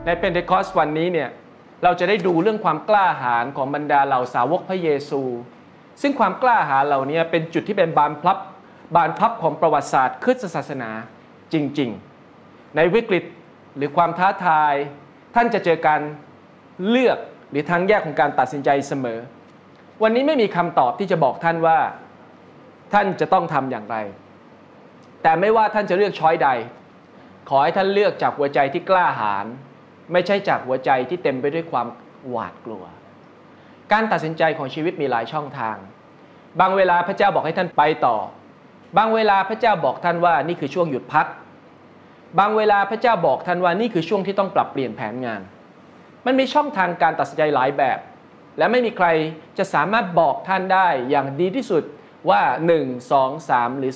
ในเพนเทคอสวันนี้เนี่ยเราจะได้ดูเรื่องความกล้าหาญของบรรดาเหล่าสาวกพระเยซูซึ่งความกล้าหาญเหล่านี้เป็นจุดที่เป็นบานพับของประวัติศาสตร์คริสตศาสนาจริงๆในวิกฤตหรือความท้าทายท่านจะเจอการเลือกหรือทางแยกของการตัดสินใจเสมอวันนี้ไม่มีคำตอบที่จะบอกท่านว่าท่านจะต้องทำอย่างไรแต่ไม่ว่าท่านจะเลือกช้อยใดขอให้ท่านเลือกจากหัวใจที่กล้าหาญไม่ใช่จากหัวใจที่เต็มไปด้วยความหวาดกลัวการตัดสินใจของชีวิตมีหลายช่องทางบางเวลาพระเจ้าบอกให้ท่านไปต่อบางเวลาพระเจ้าบอกท่านว่านี่คือช่วงหยุดพักบางเวลาพระเจ้าบอกท่านว่านี่คือช่วงที่ต้องปรับเปลี่ยนแผนงานมันมีช่องทางการตัดสินใจหลายแบบและไม่มีใครจะสามารถบอกท่านได้อย่างดีที่สุดว่า1 2 3หรือ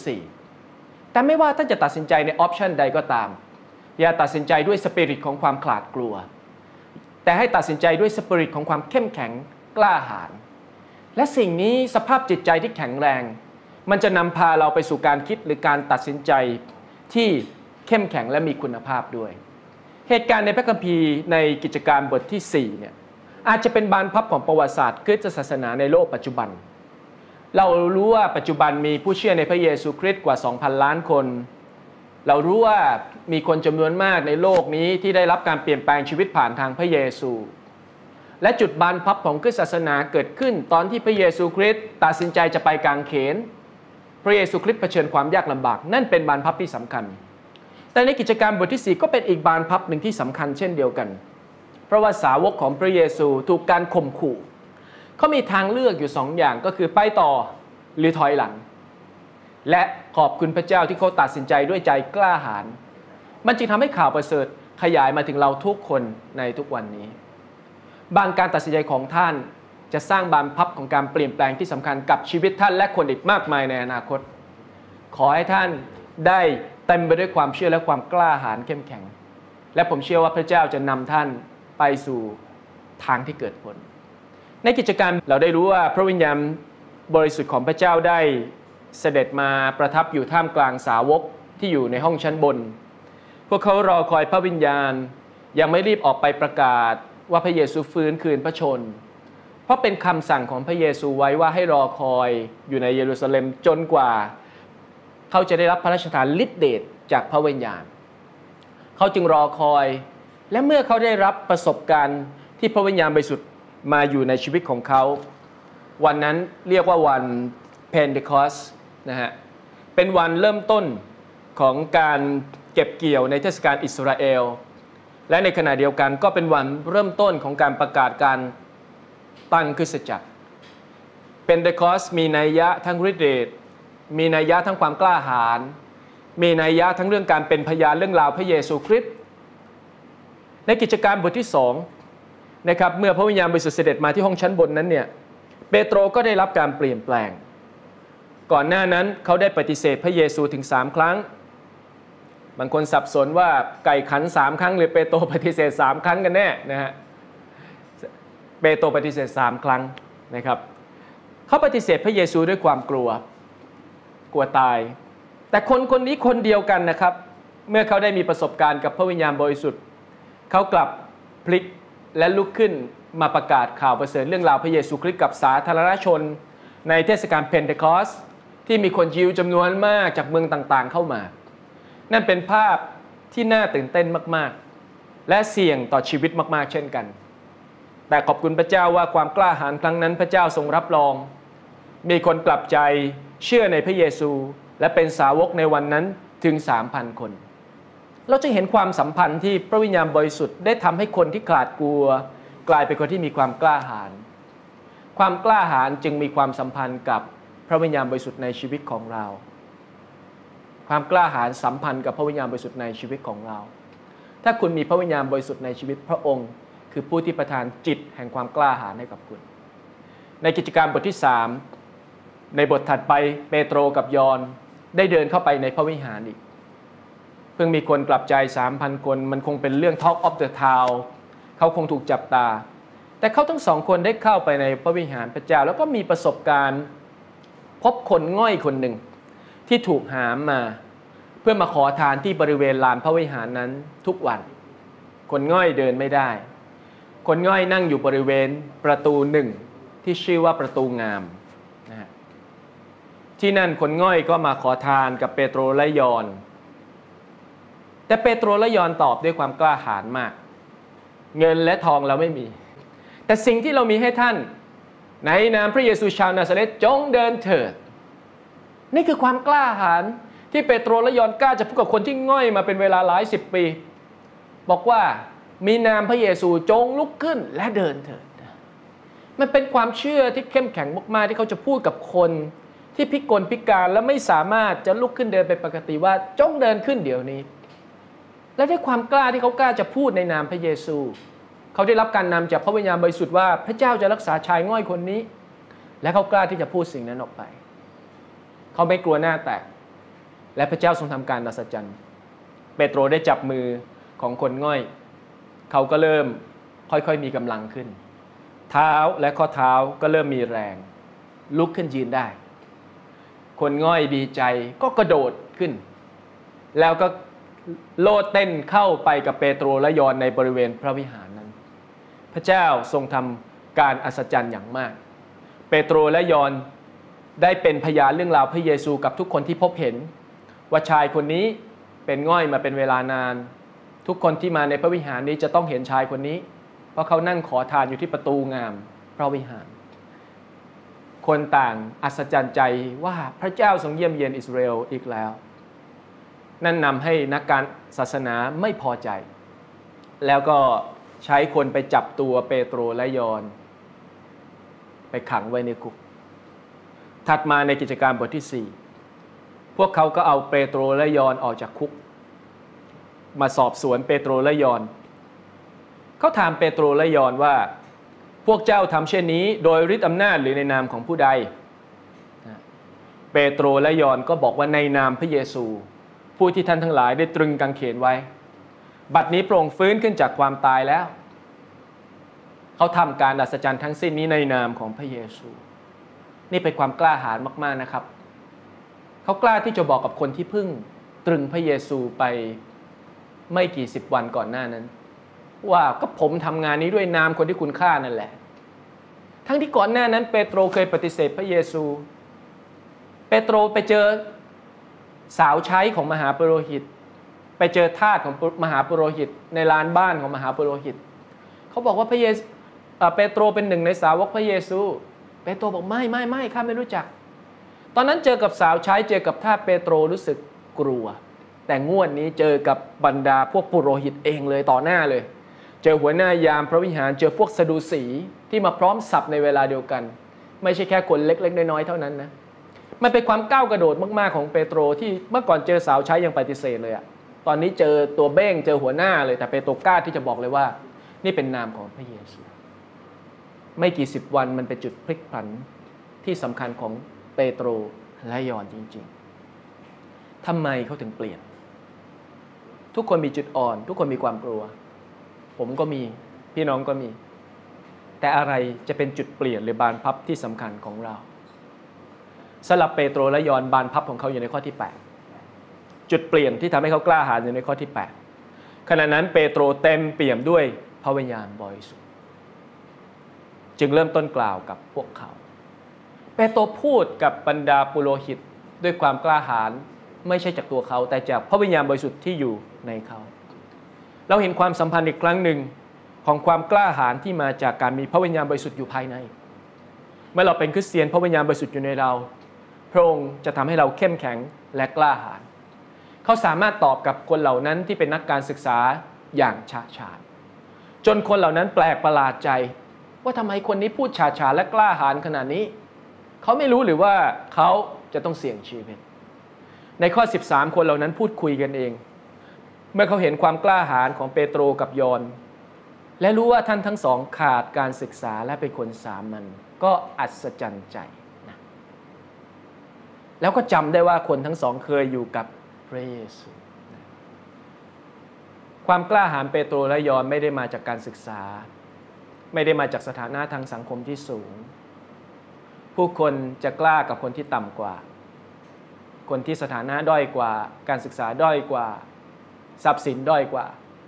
4แต่ไม่ว่าท่านจะตัดสินใจในออปชันใดก็ตามอย่าตัดสินใจด้วยสปิริตของความขลาดกลัวแต่ให้ตัดสินใจด้วยสปิริตของความเข้มแข็งกล้าหาญและสิ่งนี้สภาพจิตใจที่แข็งแรงมันจะนำพาเราไปสู่การคิดหรือการตัดสินใจที่เข้มแข็งและมีคุณภาพด้วยเหตุการณ์ในพระคัมภีร์ในกิจการบทที่4เนี่ยอาจจะเป็นบานพับของประวัติศาสตร์คริสตศาสนาในโลกปัจจุบันเรารู้ว่าปัจจุบันมีผู้เชื่อในพระเยซูคริสต์กว่า 2,000 ล้านคนเรารู้ว่ามีคนจำนวนมากในโลกนี้ที่ได้รับการเปลี่ยนแปลงชีวิตผ่านทางพระเยซูและจุดบานพับของคริสตศาสนาเกิดขึ้นตอนที่พระเยซูคริสต์ตัดสินใจจะไปกางเขนพระเยซูคริสต์เผชิญความยากลำบากนั่นเป็นบานพับที่สำคัญแต่ในกิจการบทที่4ก็เป็นอีกบานพับหนึ่งที่สำคัญเช่นเดียวกันเพราะว่าสาวกของพระเยซูถูกการข่มขู่เขามีทางเลือกอยู่2 อย่างก็คือไปต่อหรือถอยหลังและขอบคุณพระเจ้าที่เขาตัดสินใจด้วยใจกล้าหาญมันจึงทำให้ข่าวประเสริฐขยายมาถึงเราทุกคนในทุกวันนี้บางการตัดสินใจของท่านจะสร้างบานพับของการเปลี่ยนแปลงที่สำคัญกับชีวิตท่านและคนอีกมากมายในอนาคตขอให้ท่านได้เต็มไปด้วยความเชื่อและความกล้าหาญเข้มแข็งและผมเชื่อว่าพระเจ้าจะนำท่านไปสู่ทางที่เกิดผลในกิจการเราได้รู้ว่าพระวิญญาณบริสุทธิ์ของพระเจ้าได้เสด็จมาประทับอยู่ท่ามกลางสาวกที่อยู่ในห้องชั้นบนพวกเขารอคอยพระวิญญาณยังไม่รีบออกไปประกาศว่าพระเยซูฟื้นคืนพระชนเพราะเป็นคำสั่งของพระเยซูไว้ว่าให้รอคอยอยู่ในเยรูซาเล็มจนกว่าเขาจะได้รับพระราชทานฤทธิเดชจากพระวิญญาณเขาจึงรอคอยและเมื่อเขาได้รับประสบการณ์ที่พระวิญญาณบริสุทธิ์มาอยู่ในชีวิตของเขาวันนั้นเรียกว่าวันเพนเทคอสนะฮะเป็นวันเริ่มต้นของการเก็บเกี่ยวในเทศกาลอิสราเอลและในขณะเดียวกันก็เป็นวันเริ่มต้นของการประกาศการตั้งคริสตจักรเพนเทคอสมีนัยยะทั้งฤทธิ์เดชมีนัยยะทั้งความกล้าหาญมีนัยยะทั้งเรื่องการเป็นพยานเรื่องราวพระเยซูคริสต์ในกิจการบทที่2นะครับเมื่อพระวิญญาณบริสุทธิ์เสด็จมาที่ห้องชั้นบนนั้นเนี่ยเปโตรก็ได้รับการเปลี่ยนแปลงก่อนหน้านั้นเขาได้ปฏิเสธพระเยซูถึง3 ครั้งบางคนสับสนว่าไก่ขัน3 ครั้งหรือเปโตรปฏิเสธ3 ครั้งกันแน่นะฮะเปโตรปฏิเสธ3 ครั้งนะครับเขาปฏิเสธพระเยซูด้วยความกลัวตายแต่คนนี้คนเดียวกันนะครับเมื่อเขาได้มีประสบการณ์กับพระวิญญาณบริสุทธิ์เขากลับพลิกและลุกขึ้นมาประกาศข่าวประเสริฐเรื่องราวพระเยซูคริสต์กับสาธารณชนในเทศกาลเพนเทคอสที่มีคนยิวจำนวนมากจากเมืองต่างๆเข้ามานั่นเป็นภาพที่น่าตื่นเต้นมากๆและเสี่ยงต่อชีวิตมากๆเช่นกันแต่ขอบคุณพระเจ้าว่าความกล้าหาญครั้งนั้นพระเจ้าทรงรับรองมีคนกลับใจเชื่อในพระเยซูและเป็นสาวกในวันนั้นถึง 3,000 คนเราจึงเห็นความสัมพันธ์ที่พระวิญญาณบริสุทธิ์ได้ทำให้คนที่ขลาดกลัวกลายเป็นคนที่มีความกล้าหาญความกล้าหาญจึงมีความสัมพันธ์กับพระวิญญาณบริสุทธิ์ในชีวิตของเราความกล้าหาญสัมพันธ์กับพระวิญญาณบริสุทธิ์ในชีวิตของเราถ้าคุณมีพระวิญญาณบริสุทธิ์ในชีวิตพระองค์คือผู้ที่ประทานจิตแห่งความกล้าหาญให้กับคุณในกิจการบทที่3ในบทถัดไปเปโตรกับยอห์นได้เดินเข้าไปในพระวิหารอีกเพิ่งมีคนกลับใจ 3,000 คนมันคงเป็นเรื่อง Talk of the Town เขาคงถูกจับตาแต่เขาทั้ง2 คนได้เข้าไปในพระวิหารพระเจ้าแล้วก็มีประสบการณ์พบคนง่อยคนหนึ่งที่ถูกหามมาเพื่อมาขอทานที่บริเวณลานพระวิหารนั้นทุกวันคนง่อยเดินไม่ได้คนง่อยนั่งอยู่บริเวณประตูหนึ่งที่ชื่อว่าประตูงามนะฮะที่นั่นคนง่อยก็มาขอทานกับเปโตรและยอห์นแต่เปโตรและยอห์นตอบด้วยความกล้าหาญมากเงินและทองเราไม่มีแต่สิ่งที่เรามีให้ท่านในนามพระเยซูชาวนาซาเรตจงเดินเถิดนี่คือความกล้าหาญที่เปโตรและยอห์นกล้าจะพูดกับคนที่ง่อยมาเป็นเวลาหลายสิบปีบอกว่ามีนามพระเยซูจงลุกขึ้นและเดินเถิดมันเป็นความเชื่อที่เข้มแข็งมากๆที่เขาจะพูดกับคนที่พิกลพิการและไม่สามารถจะลุกขึ้นเดินเป็นปกติว่าจงเดินขึ้นเดี๋ยวนี้และด้วยความกล้าที่เขากล้าจะพูดในนามพระเยซูเขาได้รับการนำจากพระวิญญาณบริสุทธิ์ว่าพระเจ้าจะรักษาชายง่อยคนนี้และเขากล้าที่จะพูดสิ่งนั้นออกไปเขาไม่กลัวหน้าแตกและพระเจ้าทรงทำการอัศจรรย์เปโตรได้จับมือของคนง่อยเขาก็เริ่มค่อยๆมีกำลังขึ้นเท้าและข้อเท้าก็เริ่มมีแรงลุกขึ้นยืนได้คนง่อยดีใจก็กระโดดขึ้นแล้วก็โลดเต้นเข้าไปกับเปโตรและยอห์นในบริเวณพระวิหารนั้นพระเจ้าทรงทำการอัศจรรย์อย่างมากเปโตรและยอห์นได้เป็นพยานเรื่องราวพระเยซูกับทุกคนที่พบเห็นว่าชายคนนี้เป็นง่อยมาเป็นเวลานานทุกคนที่มาในพระวิหารนี้จะต้องเห็นชายคนนี้เพราะเขานั่งขอทานอยู่ที่ประตูงามพระวิหารคนต่างอัศจรรย์ใจว่าพระเจ้าทรงเยี่ยมเยียนอิสราเอลอีกแล้วนั่นนำให้นักการศาสนาไม่พอใจแล้วก็ใช้คนไปจับตัวเปโตรและยอห์นไปขังไว้ในคุกถัดมาในกิจการบทที่4พวกเขาก็เอาเปโตรและยอห์นออกจากคุกมาสอบสวนเปโตรและยอห์นเขาถามเปโตรและยอห์นว่าพวกเจ้าทำเช่นนี้โดยฤทธิอำนาจหรือในนามของผู้ใดเปโตรและยอห์นก็บอกว่าในนามพระเยซูผู้ที่ท่านทั้งหลายได้ตรึงกางเขนไว้บัดนี้พระองค์ฟื้นขึ้นจากความตายแล้วเขาทำการอัศจรรย์ทั้งสิ้นนี้ในนามของพระเยซูนี่เป็นความกล้าหาญมากๆนะครับเขากล้าที่จะบอกกับคนที่เพิ่งตรึงพระเยซูไปไม่กี่สิบวันก่อนหน้านั้นว่าก็ผมทำงานนี้ด้วยนามคนที่คุณฆ่านั่นแหละทั้งที่ก่อนหน้านั้นเปโตรเคยปฏิเสธพระเยซูเปโตรไปเจอสาวใช้ของมหาปุโรหิตไปเจอทาสของมหาปุโรหิตในลานบ้านของมหาปุโรหิตเขาบอกว่าเปโตรเป็นหนึ่งในสาวกพระเยซูเปโตรบอกไม่ข้าไม่รู้จักตอนนั้นเจอกับสาวใช้เจอกับทาสเปโตรรู้สึกกลัวแต่งวดนี้เจอกับบรรดาพวกปุโรหิตเองเลยต่อหน้าเลยเจอหัวหน้ายามพระวิหารเจอพวกสะดูสีที่มาพร้อมสับในเวลาเดียวกันไม่ใช่แค่คนเล็กๆน้อยๆเท่านั้นนะมันเป็นความก้าวกระโดดมากๆของเปโตรที่เมื่อก่อนเจอสาวใช้ยังปฏิเสธเลยอะตอนนี้เจอตัวเบ้งเจอหัวหน้าเลยแต่เปโตรกล้าที่จะบอกเลยว่านี่เป็นนามของพระเยซูไม่กี่สิบวันมันเป็นจุดพลิกผันที่สำคัญของเปโตรและยอห์นจริงๆทำไมเขาถึงเปลี่ยนทุกคนมีจุดอ่อนทุกคนมีความกลัวผมก็มีพี่น้องก็มีแต่อะไรจะเป็นจุดเปลี่ยนหรือบานพับที่สำคัญของเราสำหรับเปโตรและยอห์นบานพับของเขาอยู่ในข้อที่8จุดเปลี่ยนที่ทำให้เขากล้าหาญอยู่ในข้อที่8ขณะนั้นเปโตรเต็มเปี่ยมด้วยพระวิญญาณบริสุทธิ์จึงเริ่มต้นกล่าวกับพวกเขาเปโตรพูดกับบรรดาปุโรหิตด้วยความกล้าหาญไม่ใช่จากตัวเขาแต่จากพระวิญญาณบริสุทธิ์ที่อยู่ในเขาเราเห็นความสัมพันธ์อีกครั้งหนึ่งของความกล้าหาญที่มาจากการมีพระวิญญาณบริสุทธิ์อยู่ภายในเมื่อเราเป็นคริสเตียนพระวิญญาณบริสุทธิ์อยู่ในเราพระองค์จะทำให้เราเข้มแข็งและกล้าหาญเขาสามารถตอบกับคนเหล่านั้นที่เป็นนักการศึกษาอย่างฉะฉานจนคนเหล่านั้นแปลกประหลาดใจว่าทำไมคนนี้พูดฉะฉานและกล้าหาญขนาดนี้เขาไม่รู้หรือว่าเขาจะต้องเสี่ยงชีวิตในข้อ13คนเหล่านั้นพูดคุยกันเองเมื่อเขาเห็นความกล้าหาญของเปโตรกับยอห์นและรู้ว่าท่านทั้งสองขาดการศึกษาและเป็นคนสามัญก็อัศจรรย์ใจนะแล้วก็จำได้ว่าคนทั้งสองเคยอยู่กับพระเยซูความกล้าหาญเปโตรและยอห์นไม่ได้มาจากการศึกษาไม่ได้มาจากสถานะทางสังคมที่สูงผู้คนจะกล้ากับคนที่ต่ำกว่าคนที่สถานะด้อยกว่าการศึกษาด้อยกว่าทรัพย์สินด้อยกว่าป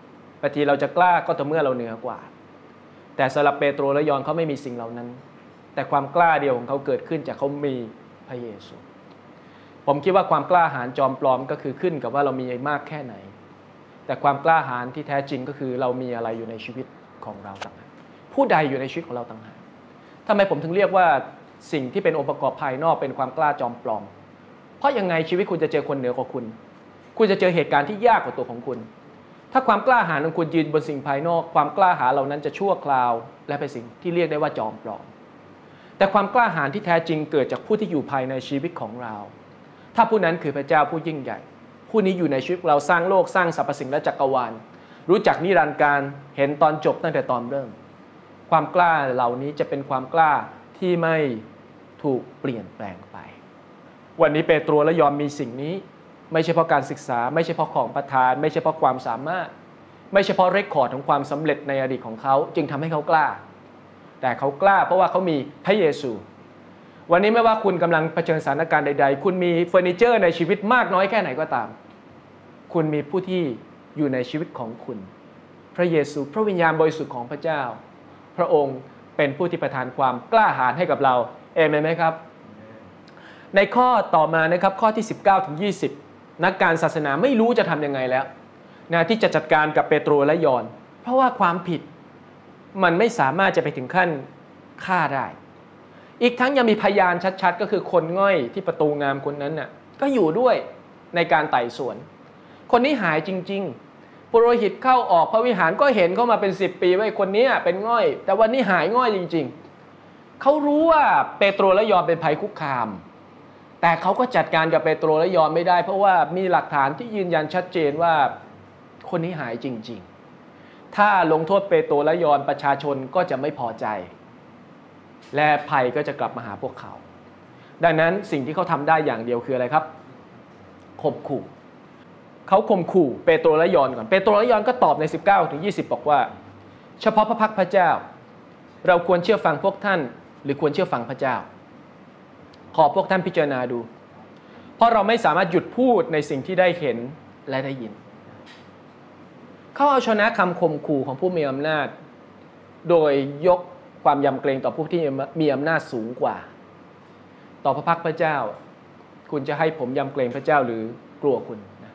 างทีเราจะกล้าก็ต่อเมื่อเราเหนือกว่าแต่สำหรับเปโตรและยอห์นเขาไม่มีสิ่งเหล่านั้นแต่ความกล้าเดียวของเขาเกิดขึ้นจากเขามีพระเยซูผมคิดว่าความกล้าหาญจอมปลอมก็คือขึ้นกับว่าเรามีมากแค่ไหนแต่ความกล้าหาญที่แท้จริงก็คือเรามีอะไรอยู่ในชีวิตของเราต่างหากผู้ใดอยู่ในชีวิตของเราต่างหากทำไมผมถึงเรียกว่าสิ่งที่เป็นองค์ประกอบภายนอกเป็นความกล้าจอมปลอมเพราะยังไงชีวิตคุณจะเจอคนเหนือกว่าคุณจะเจอเหตุการณ์ที่ยากกว่าตัวของคุณถ้าความกล้าหาญของคุณยืนบนสิ่งภายนอกความกล้าหาญเหล่านั้นจะชั่วคราวและเป็นสิ่งที่เรียกได้ว่าจอมปลอมแต่ความกล้าหาญที่แท้จริงเกิดจากผู้ที่อยู่ภายในชีวิตของเราถ้าผู้นั้นคือพระเจ้าผู้ยิ่งใหญ่ผู้นี้อยู่ในชีวิตเราสร้างโลกสร้างสรรพสิ่งและจักรวาลรู้จักนิรันดร์การเห็นตอนจบตั้งแต่ตอนเริ่มความกล้าเหล่านี้จะเป็นความกล้าที่ไม่ถูกเปลี่ยนแปลงไปวันนี้เปโตรและยอห์นมีสิ่งนี้ไม่ใช่เพราะการศึกษาไม่ใช่เพราะของประทานไม่ใช่เพราะความสามารถไม่ใช่เพราะเรคคอร์ดของความสำเร็จในอดีตของเขาจึงทำให้เขากล้าแต่เขากล้าเพราะว่าเขามีพระเยซูวันนี้ไม่ว่าคุณกำลังเผชิญสถานการณ์ใดๆคุณมีเฟอร์นิเจอร์ในชีวิตมากน้อยแค่ไหนก็ตามคุณมีผู้ที่อยู่ในชีวิตของคุณพระเยซูพระวิญญาณบริสุทธิ์ของพระเจ้าพระองค์เป็นผู้ที่ประทานความกล้าหาญให้กับเราเอเมนไหมครับในข้อต่อมานะครับข้อที่19ถึง20นักการศาสนาไม่รู้จะทำยังไงแล้วนะที่จะจัดการกับเปโตรและยอห์นเพราะว่าความผิดมันไม่สามารถจะไปถึงขั้นฆ่าได้อีกทั้งยังมีพยานชัดๆก็คือคนง่อยที่ประตูงามคนนั้นน่ะก็อยู่ด้วยในการไต่สวนคนนี้หายจริงๆปุโรหิตเข้าออกพระวิหารก็เห็นเขามาเป็น10 ปีว่าคนนี้เป็นง่อยแต่วันนี้หายง่อยจริงๆเขารู้ว่าเปโตรและยอห์นเป็นภัยคุกคามแต่เขาก็จัดการกับเปโตรและยอห์นไม่ได้เพราะว่ามีหลักฐานที่ยืนยันชัดเจนว่าคนนี้หายจริงๆถ้าลงโทษเปโตรและยอห์นประชาชนก็จะไม่พอใจและภัยก็จะกลับมาหาพวกเขาดังนั้นสิ่งที่เขาทำได้อย่างเดียวคืออะไรครับข่มขู่เขาข่มขู่เปโตรและยอห์นก่อนเปโตรและยอห์นก็ตอบใน19ถึง20บอกว่าเฉพาะพระพักพระเจ้าเราควรเชื่อฟังพวกท่านหรือควรเชื่อฟังพระเจ้าขอพวกท่านพิจารณาดูเพราะเราไม่สามารถหยุดพูดในสิ่งที่ได้เห็นและได้ยินเขาเอาชนะคำข่มขู่ของผู้มีอำนาจโดยยกความยำเกรงต่อผู้ที่มีอำนาจสูงกว่าต่อพระพักพระเจ้าคุณจะให้ผมยำเกรงพระเจ้าหรือกลัวคุณนะ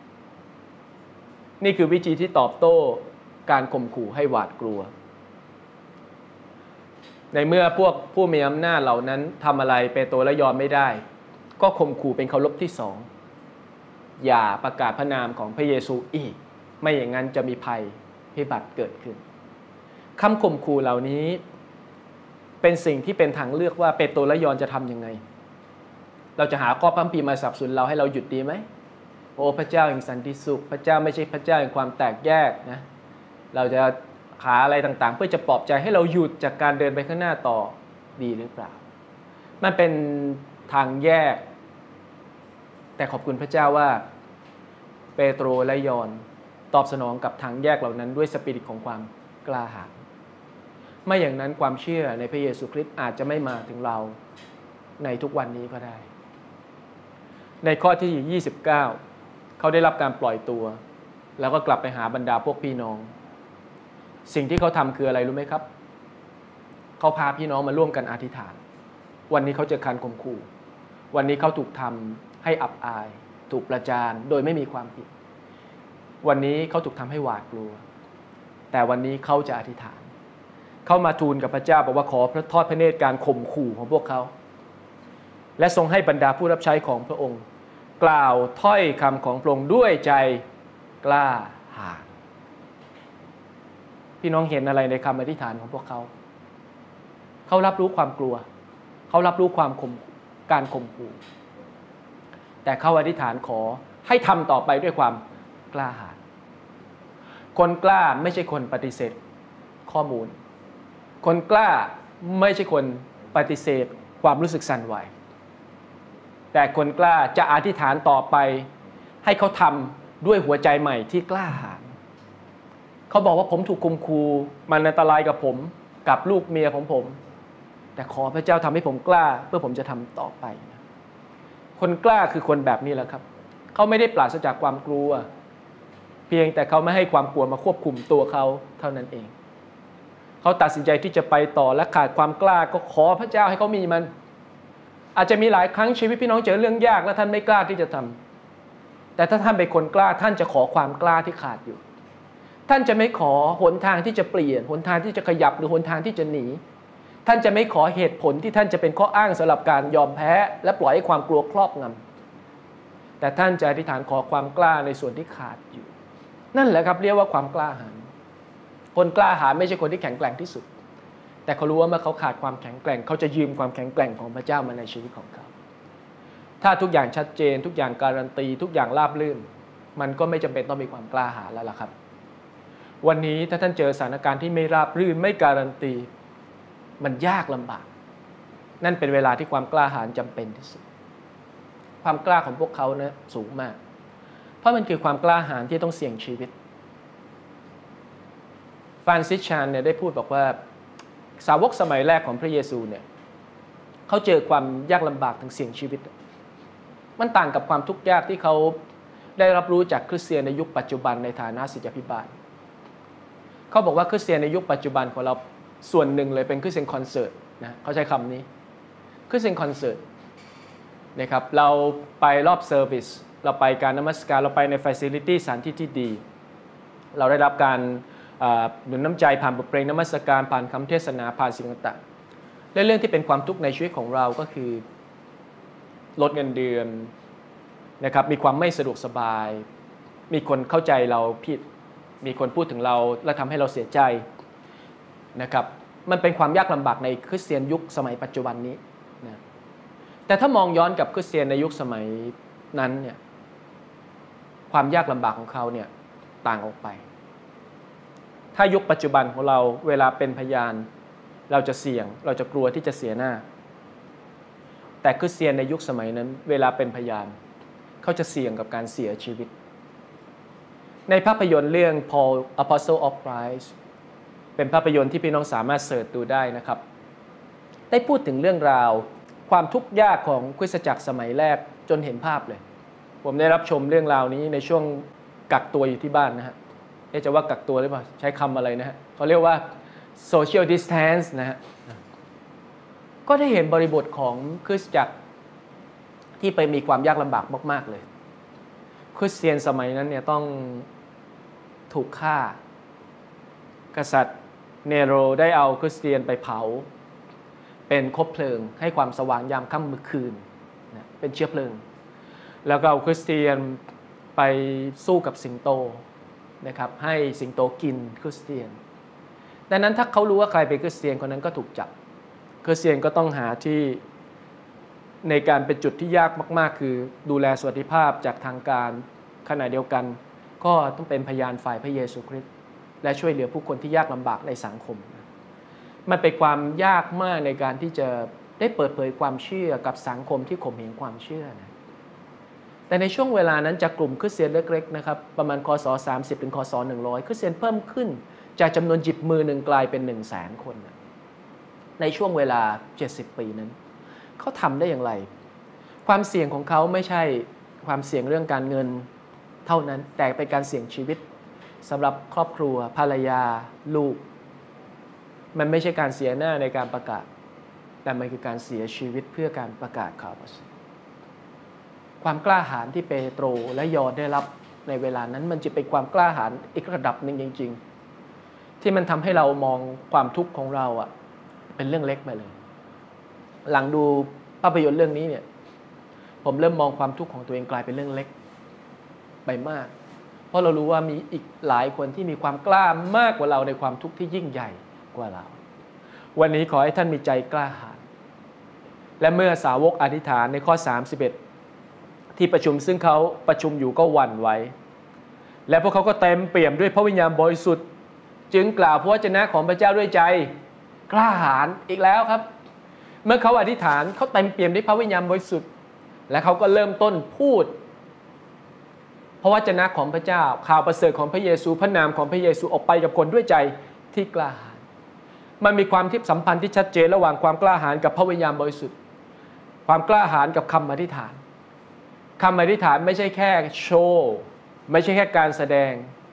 นี่คือวิธีที่ตอบโต้การข่มขู่ให้หวาดกลัวในเมื่อพวกผู้มีอำนาจเหล่านั้นทำอะไรเปโตรและยอห์นไม่ได้ก็ข่มขู่เป็นเคารพที่สองอย่าประกาศพระนามของพระเยซูอีกไม่อย่างนั้นจะมีภัยพิบัติเกิดขึ้นคำข่มขู่เหล่านี้เป็นสิ่งที่เป็นทางเลือกว่าเปโตรและยอห์นจะทำยังไงเราจะหาข้อพระคัมภีร์มาสนับสนุนเราให้เราหยุดดีไหมโอ้พระเจ้าแห่งสันติสุขพระเจ้าไม่ใช่พระเจ้าแห่งความแตกแยกนะเราจะหาอะไรต่างๆเพื่อจะปลอบใจให้เราหยุดจากการเดินไปข้างหน้าต่อดีหรือเปล่ามันเป็นทางแยกแต่ขอบคุณพระเจ้าว่าเปโตรและยอห์นตอบสนองกับทางแยกเหล่านั้นด้วยสปิริตของความกล้าหาญไม่อย่างนั้นความเชื่อในพระเยซูคริสต์อาจจะไม่มาถึงเราในทุกวันนี้ก็ได้ในข้อที่29เขาได้รับการปล่อยตัวแล้วก็กลับไปหาบรรดาพวกพี่น้องสิ่งที่เขาทำคืออะไรรู้ไหมครับเขาพาพี่น้องมาร่วมกันอธิษฐานวันนี้เขาเจอการข่มขู่วันนี้เขาถูกทำให้อับอายถูกประจานโดยไม่มีความผิดวันนี้เขาถูกทำให้หวาดกลัวแต่วันนี้เขาจะอธิษฐานเขามาทูลกับพระเจ้าบอกว่าขอพระทอดพระเนตรการข่มขู่ของพวกเขาและทรงให้บรรดาผู้รับใช้ของพระองค์กล่าวถ้อยคำของพระองค์ด้วยใจกล้าหาญพี่น้องเห็นอะไรในคำอธิษฐานของพวกเขาเขารับรู้ความกลัวเขารับรู้การข่มขู่แต่เขาอธิษฐานขอให้ทำต่อไปด้วยความกล้าหาญคนกล้าไม่ใช่คนปฏิเสธข้อมูลคนกล้าไม่ใช่คนปฏิเสธความรู้สึกสั่นไหวแต่คนกล้าจะอธิษฐานต่อไปให้เขาทำด้วยหัวใจใหม่ที่กล้าหาญเขาบอกว่าผมถูกข่มขู่มันอันตรายกับผมกับลูกเมียของผมแต่ขอพระเจ้าทำให้ผมกล้าเพื่อผมจะทำต่อไปคนกล้าคือคนแบบนี้แหละครับเขาไม่ได้ปราศจากความกลัวเพียงแต่เขาไม่ให้ความกลัวมาควบคุมตัวเขาเท่านั้นเองเขาตัดสินใจที่จะไปต่อและขาดความกล้าก็ขอพระเจ้าให้เขามีมันอาจจะมีหลายครั้งชีวิตพี่น้องเจอเรื่องยากและท่านไม่กล้าที่จะทำแต่ถ้าท่านเป็นคนกล้าท่านจะขอความกล้าที่ขาดอยู่ท่านจะไม่ขอหนทางที่จะเปลี่ยนหนทางที่จะขยับหรือหนทางที่จะหนีท่านจะไม่ขอเหตุผลที่ท่านจะเป็นข้ออ้างสำหรับการยอมแพ้และปล่อยให้ความกลัวครอบงำแต่ท่านจะอธิษฐานขอความกล้าในส่วนที่ขาดอยู่นั่นแหละครับเรียกว่าความกล้าหาญคนกล้าหาญไม่ใช่คนที่แข็งแกร่งที่สุดแต่เขารู้ว่าเมื่อเขาขาดความแข็งแกร่งเขาจะยืมความแข็งแกร่งของพระเจ้ามาในชีวิตของเขาถ้าทุกอย่างชัดเจนทุกอย่างการันตีทุกอย่างราบรื่นมันก็ไม่จำเป็นต้องมีความกล้าหาญแล้วล่ะครับวันนี้ถ้าท่านเจอสถานการณ์ที่ไม่ราบรื่นไม่การันตีมันยากลำบากนั่นเป็นเวลาที่ความกล้าหาญจำเป็นที่สุดความกล้าของพวกเขานะสูงมากเพราะมันคือความกล้าหาญที่ต้องเสี่ยงชีวิตฟรานซิสชานเนี่ยได้พูดบอกว่าสาวกสมัยแรกของพระเยซูเนี่ยเขาเจอความยากลำบากถึงเสี่ยงชีวิตมันต่างกับความทุกข์ยากที่เขาได้รับรู้จากคริสเตียนในยุคปัจจุบันในฐานะศิษยาภิบาลเขาบอกว่าคริสเตียนในยุคปัจจุบันของเราส่วนหนึ่งเลยเป็นคริสเตียนคอนเสิร์ตนะเขาใช้คำนี้คริสเตียนคอนเสิร์ตนะครับเราไปรอบเซอร์วิสเราไปการนมัสการเราไปในฟาซิลิตี้สถานที่ที่ดีเราได้รับการหนุนน้ำใจผ่านบทเพลงนมัสการผ่านคำเทศนาผ่านสิ่งต่างๆและเรื่องที่เป็นความทุกข์ในชีวิตของเราก็คือลดเงินเดือนนะครับมีความไม่สะดวกสบายมีคนเข้าใจเราผิดมีคนพูดถึงเราและทำให้เราเสียใจนะครับมันเป็นความยากลำบากในคริสเตียนยุคสมัยปัจจุบันนี้นะแต่ถ้ามองย้อนกับคริสเตียนในยุคสมัยนั้นเนี่ยความยากลำบากของเขาเนี่ยต่างออกไปถ้ายุคปัจจุบันของเราเวลาเป็นพยานเราจะเสี่ยงเราจะกลัวที่จะเสียหน้าแต่คริสเตียนในยุคสมัยนั้นเวลาเป็นพยานเขาจะเสี่ยงกับการเสียชีวิตในภาพยนตร์เรื่อง Paul Apostle of Christ เป็นภาพยนตร์ที่พี่น้องสามารถเสิร์ชดูได้นะครับได้พูดถึงเรื่องราวความทุกข์ยากของคริสตจักรสมัยแรกจนเห็นภาพเลยผมได้รับชมเรื่องราวนี้ในช่วงกักตัวอยู่ที่บ้านนะฮะจะว่ากักตัวหรือเปล่าใช้คำอะไรนะฮะเขาเรียกว่า social distance นะฮะก็ได้เห็นบริบทของคริสตจักรที่ไปมีความยากลำบากมากๆเลยคริสเตียนสมัยนั้นเนี่ยต้องถูกฆ่ากษัตริย์เนโรได้เอาคริสเตียนไปเผาเป็นคบเพลิงให้ความสว่างยามค่ำคืนนะเป็นเชื้อเพลิงแล้วก็เอาคริสเตียนไปสู้กับสิงโตนะครับให้สิงโตกินคริสเตียนดังนั้นถ้าเขารู้ว่าใครเป็นคริสเตียนคนนั้นก็ถูกจับคริสเตียนก็ต้องหาที่ในการเป็นจุดที่ยากมากๆคือดูแลสวัสดิภาพจากทางการขณะเดียวกันก็ต้องเป็นพยานฝ่ายพระเยซูคริสต์และช่วยเหลือผู้คนที่ยากลำบากในสังคมมันเป็นความยากมากในการที่จะได้เปิดเผยความเชื่อกับสังคมที่ข่มเหงความเชื่อนะแต่ในช่วงเวลานั้นจากกลุ่มคริสเตียนเล็กๆนะครับประมาณคศ30ถึงคศ100คริสเตียนเพิ่มขึ้นจากจำนวนหยิบมือหนึ่งกลายเป็น 100,000 คนในช่วงเวลา70ปีนั้นเขาทำได้อย่างไรความเสี่ยงของเขาไม่ใช่ความเสี่ยงเรื่องการเงินเท่านั้นแต่เป็นการเสี่ยงชีวิตสำหรับครอบครัวภรรยาลูกมันไม่ใช่การเสียหน้าในการประกาศแต่มันคือการเสียชีวิตเพื่อการประกาศข่าวประเสริฐความกล้าหาญที่เปโตรและยอห์นได้รับในเวลานั้นมันจะเป็นความกล้าหาญอีกระดับหนึ่งจริงๆที่มันทำให้เรามองความทุกข์ของเราเป็นเรื่องเล็กไปเลยหลังดูภาพยนตร์เรื่องนี้เนี่ยผมเริ่มมองความทุกข์ของตัวเองกลายเป็นเรื่องเล็กไปมากเพราะเรารู้ว่ามีอีกหลายคนที่มีความกล้ามากกว่าเราในความทุกข์ที่ยิ่งใหญ่กว่าเราวันนี้ขอให้ท่านมีใจกล้าหาญและเมื่อสาวกอธิษฐานในข้อ31ที่ประชุมซึ่งเขาประชุมอยู่ก็หวั่นไหวและพวกเขาก็เต็มเปี่ยมด้วยพระวิญญาณบริสุทธิ์จึงกล่าวพระวจนะของพระเจ้าด้วยใจกล้าหาญอีกแล้วครับเมื่อเขาอธิษฐานเขาเต็มเปี่ยมด้วยพระวิญญาณบริสุทธิ์และเขาก็เริ่มต้นพูดพระวจนะของพระเจ้าข่าวประเสริฐของพระเยซูพระนามของพระเยซูออกไปกับคนด้วยใจที่กล้าหาญมันมีความที่สัมพันธ์ที่ชัดเจนระหว่างความกล้าหาญกับพระวิญญาณบริสุทธิ์ความกล้าหาญกับคำอธิษฐานคำอธิษฐานไม่ใช่แค่โชว์ไม่ใช่แค่การแสดง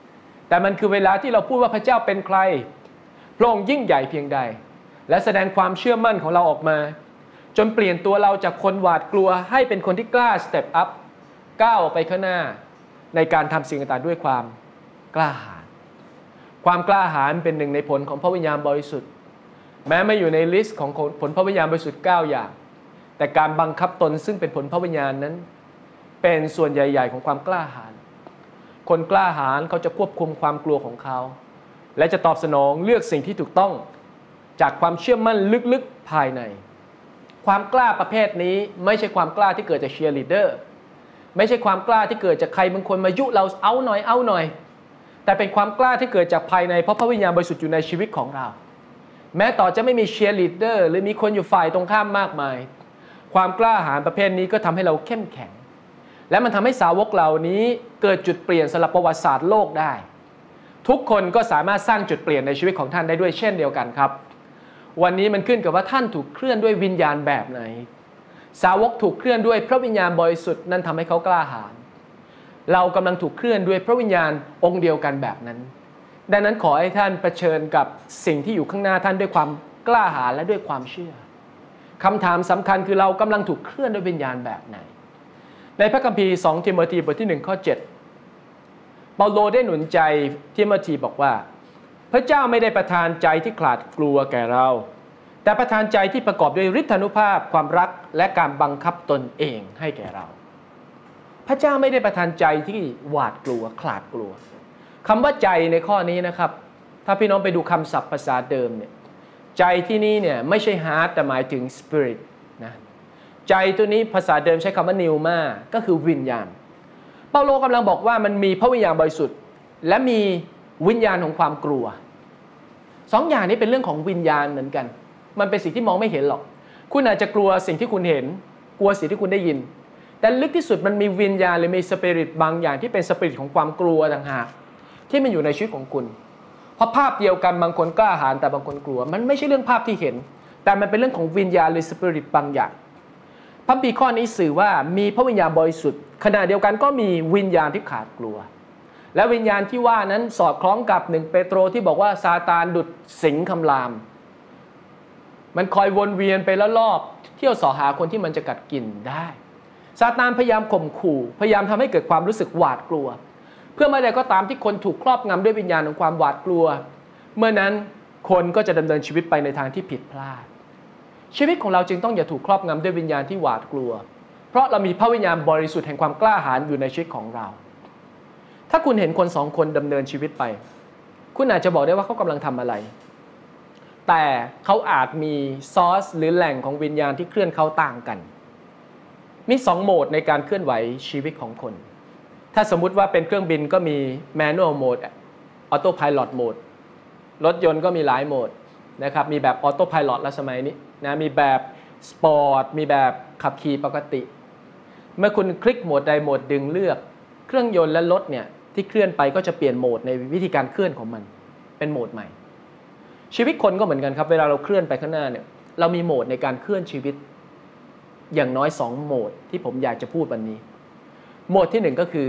แต่มันคือเวลาที่เราพูดว่าพระเจ้าเป็นใครพระองค์ยิ่งใหญ่เพียงใดและแสดงความเชื่อมั่นของเราออกมาจนเปลี่ยนตัวเราจากคนหวาดกลัวให้เป็นคนที่กล้าสเต็ปอัพก้าวไปข้างหน้าในการทำสิ่งต่างๆด้วยความกล้าหาญความกล้าหาญเป็นหนึ่งในผลของพระวิญญาณบริสุทธิ์แม้ไม่อยู่ในลิสต์ของผลพระวิญญาณบริสุทธิ์9อย่างแต่การบังคับตนซึ่งเป็นผลพระวิญญาณนั้นเป็นส่วนใหญ่ๆของความกล้าหาญคนกล้าหาญเขาจะควบคุมความกลัวของเขาและจะตอบสนองเลือกสิ่งที่ถูกต้องจากความเชื่อมั่นลึกๆภายในความกล้าประเภทนี้ไม่ใช่ความกล้าที่เกิดจากเชียร์ลีดเดอร์ไม่ใช่ความกล้าที่เกิดจากใครบางคนมายุเราเอาหน่อยแต่เป็นความกล้าที่เกิดจากภายในเพราะพระวิญญาณบริสุทธิ์อยู่ในชีวิตของเราแม้ต่อจะไม่มีเชียร์ลีดเดอร์หรือมีคนอยู่ฝ่ายตรงข้ามมากมายความกล้าหาญประเภทนี้ก็ทำให้เราเข้มแข็งและมันทำให้สาวกเหล่านี้เกิดจุดเปลี่ยนสำหรับประวัติศาสตร์โลกได้ทุกคนก็สามารถสร้างจุดเปลี่ยนในชีวิตของท่านได้ด้วยเช่นเดียวกันครับวันนี้มันขึ้นกับว่าท่านถูกเคลื่อนด้วยวิญญาณแบบไหนสาวกถูกเคลื่อนด้วยพระวิญญาณบริสุทธิ์นั่นทำให้เขากล้าหาญเรากำลังถูกเคลื่อนด้วยพระวิญญาณองค์เดียวกันแบบนั้นดังนั้นขอให้ท่านเผชิญกับสิ่งที่อยู่ข้างหน้าท่านด้วยความกล้าหาญและด้วยความเชื่อคำถามสำคัญคือเรากำลังถูกเคลื่อนด้วยวิญญาณแบบไหนในพระคัมภีร์2 ทิโมธีบทที่1ข้อ7เปาโลได้หนุนใจทิโมธีบอกว่าพระเจ้าไม่ได้ประทานใจที่ขลาดกลัวแก่เราแต่ประทานใจที่ประกอบด้วยฤทธานุภาพความรักและการบังคับตนเองให้แก่เราพระเจ้าไม่ได้ประทานใจที่หวาดกลัวขลาดกลัวคำว่าใจในข้อนี้นะครับถ้าพี่น้องไปดูคำศัพท์ภาษาเดิมเนี่ยใจที่นี่เนี่ยไม่ใช่ heart แต่หมายถึง spirit นะใจตัวนี้ภาษาเดิมใช้คำว่า pneuma ก็คือวิญญาณเปาโลกำลังบอกว่ามันมีพระวิญญาณบริสุทธิ์และมีวิญญาณของความกลัวสองอย่างนี้เป็นเรื่องของวิญญาณเหมือนกันมันเป็นสิ่งที่มองไม่เห็นหรอกคุณอาจจะกลัวสิ่งที่คุณเห็นกลัวสิ่งที่คุณได้ยินแต่ลึกที่สุดมันมีวิญญาณหรือมีสปิริตบางอย่างที่เป็นสปิริตของความกลัวต่างหากที่มันอยู่ในชีวิตของคุณเพราะภาพเดียวกันบางคนกล้าหาญแต่บางคนกลัวมันไม่ใช่เรื่องภาพที่เห็นแต่มันเป็นเรื่องของวิญญาณหรือสปิริตบางอย่างพระคัมภีร์ข้อนี้สื่อว่ามีพระวิญญาณบริสุทธิ์ขณะเดียวกันก็มีวิญญาณที่ขาดกลัวและวิญญาณที่ว่านั้นสอดคล้องกับ1 เปโตรที่บอกว่าซาตานดุจสิงคำรามมันคอยวนเวียนไปแล้วรอบเที่ยวส่อหาคนที่มันจะกัดกินได้ซาตานพยายามข่มขู่พยายามทำให้เกิดความรู้สึกหวาดกลัวเพื่อเมื่อใดก็ตามที่คนถูกครอบงำด้วยวิญญาณของความหวาดกลัวเมื่อนั้นคนก็จะดำเนินชีวิตไปในทางที่ผิดพลาดชีวิตของเราจึงต้องอย่าถูกครอบงำด้วยวิญญาณที่หวาดกลัวเพราะเรามีพระวิญญาณบริสุทธิ์แห่งความกล้าหาญอยู่ในชีวิตของเราถ้าคุณเห็นคน2 คนดำเนินชีวิตไปคุณอาจจะบอกได้ว่าเขากำลังทำอะไรแต่เขาอาจมีซอสหรือแหล่งของวิญญาณที่เคลื่อนเขาต่างกันมี2 โหมดในการเคลื่อนไหวชีวิตของคนถ้าสมมุติว่าเป็นเครื่องบินก็มี manual mode autopilot mode รถยนต์ก็มีหลายโหมดนะครับมีแบบ autopilot และสมัยนี้นะมีแบบสปอร์ตมีแบบขับขี่ปกติเมื่อคุณคลิกโหมดใดโหมดดึงเลือกเครื่องยนต์และรถเนี่ยที่เคลื่อนไปก็จะเปลี่ยนโหมดในวิธีการเคลื่อนของมันเป็นโหมดใหม่ชีวิตคนก็เหมือนกันครับเวลาเราเคลื่อนไปข้างหน้าเนี่ยเรามีโหมดในการเคลื่อนชีวิตอย่างน้อย2 โหมดที่ผมอยากจะพูดวันนี้โหมดที่1ก็คือ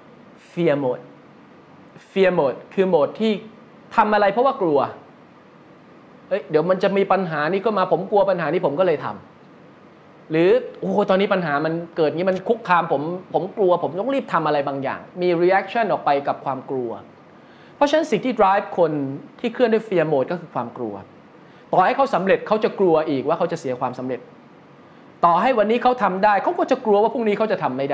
fear mode fear mode คือโหมดที่ทำอะไรเพราะว่ากลัวเดี๋ยวมันจะมีปัญหานี้ก็มาผมกลัวปัญหานี้ผมก็เลยทำหรือโอ้ตอนนี้ปัญหามันเกิดนี้มันคุกคามผมกลัวผมต้องรีบทำอะไรบางอย่างมี reaction ออกไปกับความกลัวเพราะฉะนั้นสิ่งที่ drive คนที่เคลื่อนด้วย fear mode ก็คือความกลัวต่อให้เขาสำเร็จเขาจะกลัวอีกว่าเขาจะเสียความสำเร็จต่อให้วันนี้เขาทำได้เขาก็จะกลัวว่าพรุ่งนี้เขาจะทำไม่ได้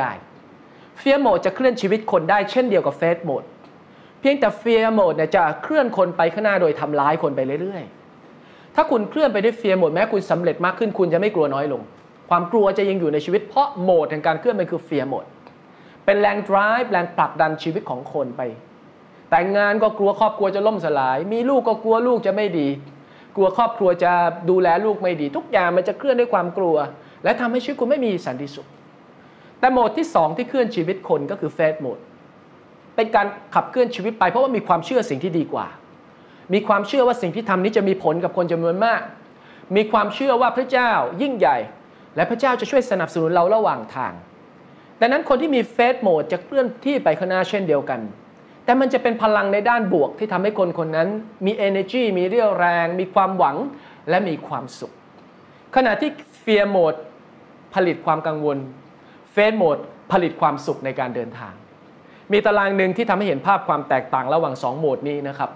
fear mode จะเคลื่อนชีวิตคนได้เช่นเดียวกับ faith mode เพียงแต่ fear mode เนี่ยจะเคลื่อนคนไปข้างหน้าโดยทำร้ายคนไปเรื่อยๆถ้าคุณเคลื่อนไปด้วย fear mode แม้คุณสำเร็จมากขึ้นคุณจะไม่กลัวน้อยลงความกลัวจะยังอยู่ในชีวิตเพราะโหมดแห่งการเคลื่อนมันคือ fear mode เป็นแรง drive แรงผลักดันชีวิตของคนไปแต่งงานก็กลัวครอบครัวจะล่มสลายมีลูกก็กลัวลูกจะไม่ดีกลัวครอบครัวจะดูแลลูกไม่ดีทุกอย่างมันจะเคลื่อนด้วยความกลัวและทำให้ชีวิตคุณไม่มีสันติสุขแต่โหมดที่2ที่เคลื่อนชีวิตคนก็คือ faith mode เป็นการขับเคลื่อนชีวิตไปเพราะว่ามีความเชื่อสิ่งที่ดีกว่ามีความเชื่อว่าสิ่งที่ทำนี้จะมีผลกับคนจำนวนมากมีความเชื่อว่าพระเจ้ายิ่งใหญ่และพระเจ้าจะช่วยสนับสนุนเราระหว่างทางดังนั้นคนที่มี faith mode จะเคลื่อนที่ไปข้างหน้าเช่นเดียวกันแต่มันจะเป็นพลังในด้านบวกที่ทำให้คนคนนั้นมี energy มีเรี่ยวแรงมีความหวังและมีความสุขขณะที่ fear mode ผลิตความกังวล faith mode ผลิตความสุขในการเดินทางมีตารางหนึ่งที่ทำให้เห็นภาพความแตกต่างระหว่าง2โหมดนี้นะครับ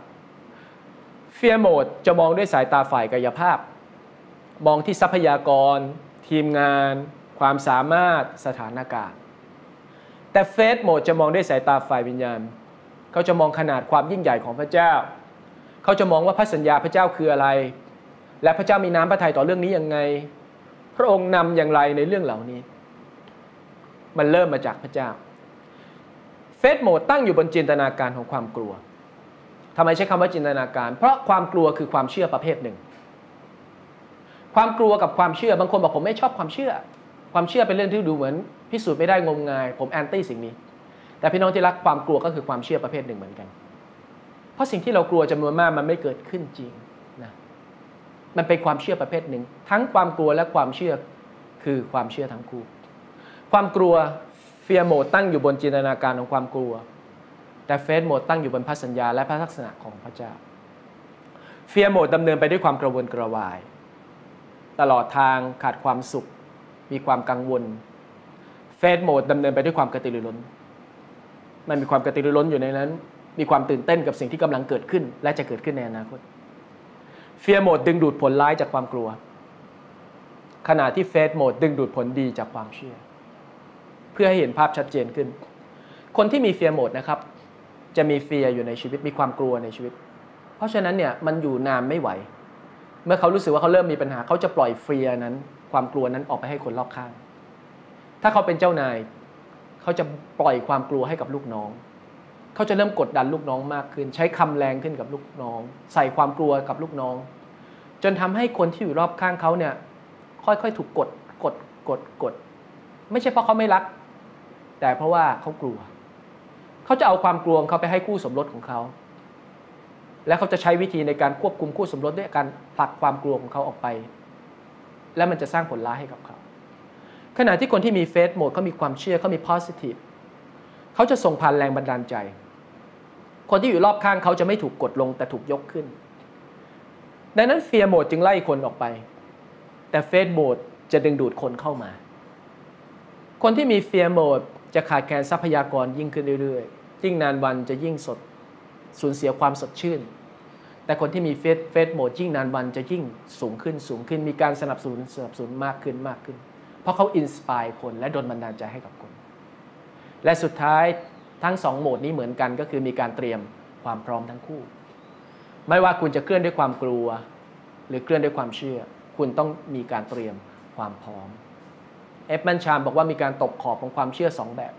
fear mode จะมองด้วยสายตาฝ่ายกายภาพมองที่ทรัพยากรทีมงานความสามารถสถานการณ์แต่ faith mode จะมองด้วยสายตาฝ่ายวิญญาณเขาจะมองขนาดความยิ่งใหญ่ของพระเจ้าเขาจะมองว่าพระสัญญาพระเจ้าคืออะไรและพระเจ้ามีน้ำพระทัยต่อเรื่องนี้ยังไงพระองค์นำอย่างไรในเรื่องเหล่านี้มันเริ่มมาจากพระเจ้าเฟธโหมดตั้งอยู่บนจินตนาการของความกลัวทำไมใช้คำว่าจินตนาการเพราะความกลัวคือความเชื่อประเภทหนึ่งความกลัวกับความเชื่อบางคนบอกผมไม่ชอบความเชื่อความเชื่อเป็นเรื่องที่ดูเหมือนพิสูจน์ไม่ได้งมงายผมแอนตี้สิ่งนี้แต่พี่น้องที่รักความกลัวก็คือความเชื่อประเภทหนึ่งเหมือนกันเพราะสิ่งที่เรากลัวจำนวนมากมันไม่เกิดขึ้นจริงนะมันเป็นความเชื่อประเภทหนึ่งทั้งความกลัวและความเชื่อคือความเชื่อทั้งคู่ความกลัวเฟียร์โหมดตั้งอยู่บนจินตนาการของความกลัวแต่เฟธโหมดตั้งอยู่บนพระสัญญาและพระลักษณะของพระเจ้าเฟียร์โหมดดำเนินไปด้วยความกระวนกระวายตลอดทางขาดความสุขมีความกังวลเฟธโหมดดำเนินไปด้วยความกระตือรือร้นมันมีความกระตือรือร้นอยู่ในนั้นมีความตื่นเต้นกับสิ่งที่กำลังเกิดขึ้นและจะเกิดขึ้นในอนาคตเฟียร์โหมดดึงดูดผลร้ายจากความกลัวขณะที่เฟธโหมดดึงดูดผลดีจากความเชื่อเพื่อให้เห็นภาพชัดเจนขึ้นคนที่มีเฟียร์โหมดนะครับจะมีเฟียร์อยู่ในชีวิตมีความกลัวในชีวิตเพราะฉะนั้นเนี่ยมันอยู่นานไม่ไหวเมื่อเขารู้สึกว่าเขาเริ่มมีปัญหาเขาจะปล่อยเฟียร์นั้นความกลัวนั้นออกไปให้คนรอบข้างถ้าเขาเป็นเจ้านายเขาจะปล่อยความกลัวให้กับลูกน้องเขาจะเริ่มกดดันลูกน้องมากขึ้นใช้คำแรงขึ้นกับลูกน้องใส่ความกลัวกับลูกน้องจนทำให้คนที่อยู่รอบข้างเขาเนี่ยค่อยๆถูกกดไม่ใช่เพราะเขาไม่รักแต่เพราะว่าเขากลัวเขาจะเอาความกลัวของเขาไปให้คู่สมรสของเขาและเขาจะใช้วิธีในการควบคุมคู่สมรสด้วยการผลักความกลัวของเขาออกไปและมันจะสร้างผลร้ายให้กับเขาขณะที่คนที่มีเฟธโหมดเขามีความเชื่อเขามี positive เขาจะส่งผ่านแรงบันดาลใจคนที่อยู่รอบข้างเขาจะไม่ถูกกดลงแต่ถูกยกขึ้นดังนั้นเฟียร์โหมดจึงไล่คนออกไปแต่เฟธโหมดจะดึงดูดคนเข้ามาคนที่มีเฟียร์โหมดจะขาดแคลนทรัพยากรยิ่งขึ้นเรื่อยๆยิ่งนานวันจะยิ่งสูญเสียความสดชื่นแต่คนที่มีเฟธโหมดยิ่งนานวันจะยิ่งสูงขึ้นมีการสนับสนุนมากขึ้นเพราะเขาอินสไปร์คนและดลบันดาลใจให้กับคนและสุดท้ายทั้ง2โหมดนี้เหมือนกันก็คือมีการเตรียมความพร้อมทั้งคู่ไม่ว่าคุณจะเคลื่อนด้วยความกลัวหรือเคลื่อนด้วยความเชื่อคุณต้องมีการเตรียมความพร้อมเอฟแมนชามบอกว่ามีการตกขอบของความเชื่อ2แบบ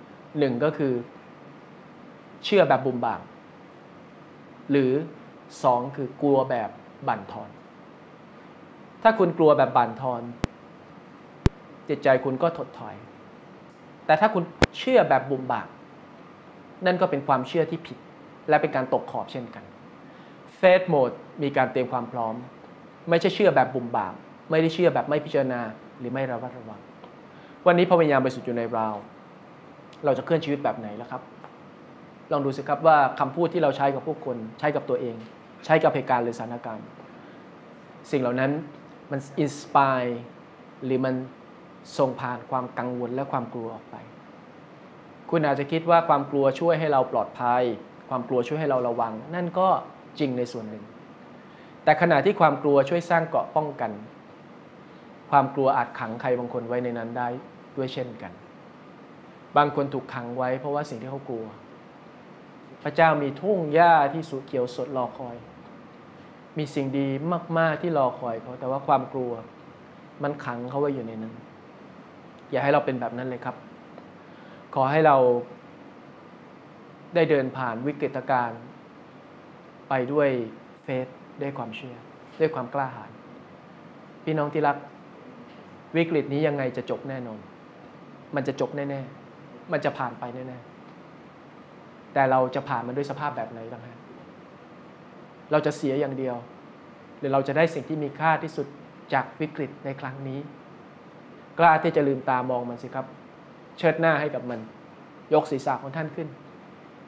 1ก็คือเชื่อแบบบุ่มบ่ามหรือ2คือกลัวแบบบั่นทอนถ้าคุณกลัวแบบบั่นทอนจิตใจคุณก็ถดถอยแต่ถ้าคุณเชื่อแบบบุ่มบ่ามนั่นก็เป็นความเชื่อที่ผิดและเป็นการตกขอบเช่นกันเฟธโหมดมีการเตรียมความพร้อมไม่ใช่เชื่อแบบบุ่มบ่ามไม่ได้เชื่อแบบไม่พิจารณาหรือไม่ระมัดระวังวันนี้พระวิญญาณบริสุทธิ์อยู่ในเราจะเคลื่อนชีวิตแบบไหนล่ะครับลองดูสิครับว่าคำพูดที่เราใช้กับผู้คนใช้กับตัวเองใช้กับเหตุการณ์หรือสถานการณ์สิ่งเหล่านั้นมันอินสไปร์หรือมันส่งผ่านความกังวลและความกลัวออกไปคุณอาจจะคิดว่าความกลัวช่วยให้เราปลอดภัยความกลัวช่วยให้เราระวังนั่นก็จริงในส่วนหนึ่งแต่ขณะที่ความกลัวช่วยสร้างเกราะป้องกันความกลัวอาจขังใครบางคนไว้ในนั้นได้ด้วยเช่นกันบางคนถูกขังไว้เพราะว่าสิ่งที่เขากลัวพระเจ้ามีทุ่งหญ้าที่สุเขียวสดรอคอยมีสิ่งดีมากๆที่รอคอยเขาแต่ว่าความกลัวมันขังเขาไว้อยู่ในนั้นอย่าให้เราเป็นแบบนั้นเลยครับขอให้เราได้เดินผ่านวิกฤตการณ์ไปด้วยเฟธด้วยความเชื่อด้วยความกล้าหาญพี่น้องที่รักวิกฤตนี้ยังไงจะจบแน่นอนมันจะจบแน่ๆมันจะผ่านไปแน่ๆแต่เราจะผ่านมันด้วยสภาพแบบไหนบ้างฮะเราจะเสียอย่างเดียวหรือเราจะได้สิ่งที่มีค่าที่สุดจากวิกฤตในครั้งนี้กล้าที่จะลืมตามองมันสิครับเชิดหน้าให้กับมันยกศีรษะของท่านขึ้น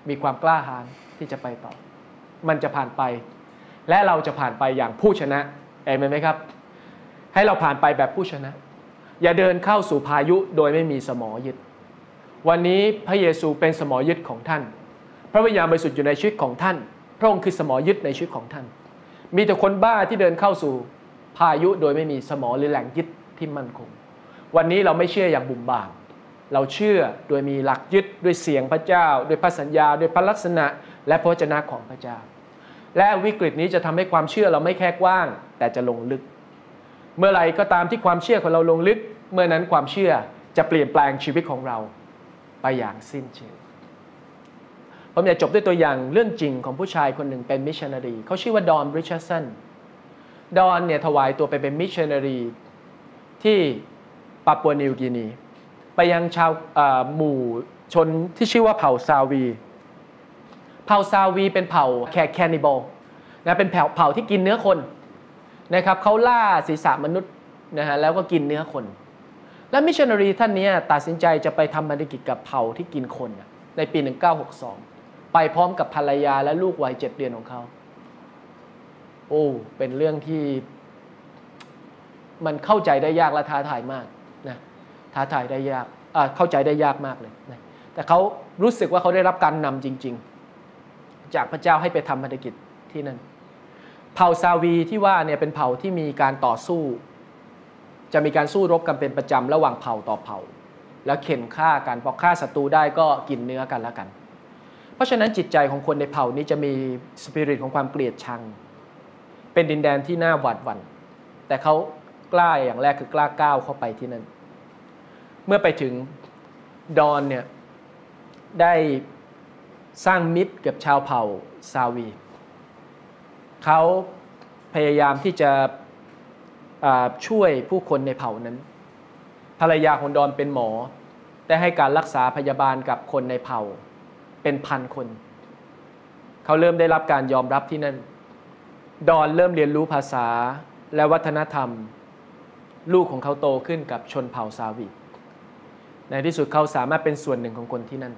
มีความกล้าหาญที่จะไปต่อมันจะผ่านไปและเราจะผ่านไปอย่างผู้ชนะเอเมนไหมครับให้เราผ่านไปแบบผู้ชนะอย่าเดินเข้าสู่พายุโดยไม่มีสมอยึดวันนี้พระเยซูเป็นสมอยึดของท่านพระวิญญาณบริสุทธิ์อยู่ในชีวิตของท่านพระองค์คือสมอยึดในชีวิตของท่านมีแต่คนบ้าที่เดินเข้าสู่พายุโดยไม่มีสมอหรือแหล่งยึดที่มั่นคงวันนี้เราไม่เชื่ออย่างบุ่มบ่ามเราเชื่อโดยมีหลักยึดด้วยเสียงพระเจ้าด้วยพระสัญญาด้วยพระลักษณะและพระวจนะของพระเจ้าและวิกฤตนี้จะทำให้ความเชื่อเราไม่แค่กว้างแต่จะลงลึกเมื่อไหร่ก็ตามที่ความเชื่อของเราลงลึกเมื่อนั้นความเชื่อจะเปลี่ยนแปลงชีวิตของเราไปอย่างสิ้นเชิงผมอยากจบด้วยตัวอย่างเรื่องจริงของผู้ชายคนหนึ่งเป็นมิชชันนารีเขาชื่อว่าดอนริชาร์ดสันดอนเนี่ยถวายตัวไปเป็นมิชชันนารีที่ปาปัวนิวกินีไปยังชาวหมู่ชนที่ชื่อว่าเผ่าซาวีเผ่าซาวีเป็นเผ่าแคนิบอลนะเป็นเผ่าที่กินเนื้อคนนะครับเขาล่าศีรษะมนุษย์นะฮะแล้วก็กินเนื้อคนและมิชชันนารีท่านนี้ตัดสินใจจะไปทำภารกิจกับเผ่าที่กินคนในปี 1962 ไปพร้อมกับภรรยาและลูกวัย 7 เดือนของเขาโอ้เป็นเรื่องที่มันเข้าใจได้ยากและท้าทายมากนะท้าทายได้ยากเข้าใจได้ยากมากเลยนะแต่เขารู้สึกว่าเขาได้รับการนำจริงๆจากพระเจ้าให้ไปทำภารกิจที่นั่นเผ่าซาวีที่ว่าเนี่ยเป็นเผ่าที่มีการต่อสู้จะมีการสู้รบกันเป็นประจำระหว่างเผ่าต่อเผ่าแล้วเข็นฆ่ากันพอฆ่าศัตรูได้ก็กินเนื้อกันแล้วกันเพราะฉะนั้นจิตใจของคนในเผ่านี้จะมีสปิริตของความเกลียดชังเป็นดินแดนที่น่าหวาดหวั่นแต่เขากล้าอย่างแรกคือกล้าก้าวเข้าไปที่นั่นเมื่อไปถึงดอนเนี่ยได้สร้างมิตรกับชาวเผ่าซาวีเขาพยายามที่จะช่วยผู้คนในเผ่านั้นภรรยาของดอนเป็นหมอได้ให้การรักษาพยาบาลกับคนในเผ่าเป็นพันคนเขาเริ่มได้รับการยอมรับที่นั่นดอนเริ่มเรียนรู้ภาษาและวัฒนธรรมลูกของเขาโตขึ้นกับชนเผ่าซาวีในที่สุดเขาสามารถเป็นส่วนหนึ่งของคนที่นั่น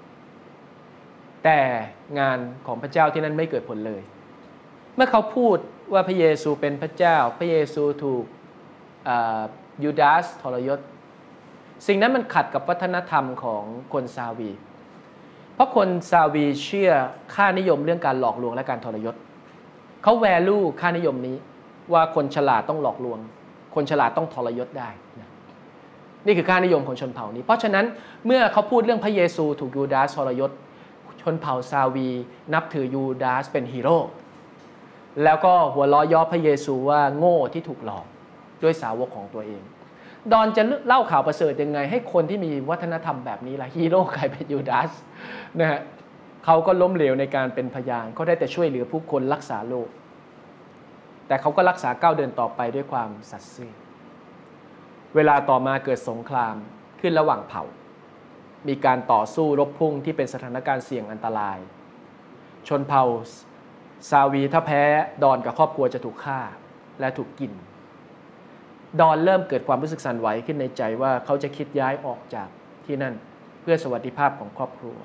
แต่งานของพระเจ้าที่นั่นไม่เกิดผลเลยเมื่อเขาพูดว่าพระเยซูเป็นพระเจ้าพระเยซูถูกยูดาสทรยศสิ่งนั้นมันขัดกับวัฒนธรรมของคนซาวีเพราะคนซาวีเชื่อค่านิยมเรื่องการหลอกลวงและการทรยศเขาแวลูค่านิยมนี้ว่าคนฉลาดต้องหลอกลวงคนฉลาดต้องทรยศได้นี่คือค่านิยมของชนเผ่านี้เพราะฉะนั้นเมื่อเขาพูดเรื่องพระเยซูถูกยูดาสทรยศชนเผ่าซาวีนับถือยูดาสเป็นฮีโร่แล้วก็หัวล้อย้อพระเยซูว่าโง่ที่ถูกหลอกด้วยสาวกของตัวเองดอนจะเล่าข่าวประเสริฐยังไงให้คนที่มีวัฒนธรรมแบบนี้ล่ะฮีโร่กลายเป็นยูดาสนะฮะเขาก็ล้มเหลวในการเป็นพยานเขาได้แต่ช่วยเหลือผู้คนรักษาโรคแต่เขาก็รักษาก้าวเดินต่อไปด้วยความสัตย์ซื่อเวลาต่อมาเกิดสงครามขึ้นระหว่างเผ่ามีการต่อสู้รบพุ่งที่เป็นสถานการณ์เสี่ยงอันตรายชนเผ่าซาวีถ้าแพ้ดอนกับครอบครัวจะถูกฆ่าและถูกกินดอนเริ่มเกิดความรู้สึกสั่นไหวขึ้นในใจว่าเขาจะคิดย้ายออกจากที่นั่นเพื่อสวัสดิภาพของครอบครัว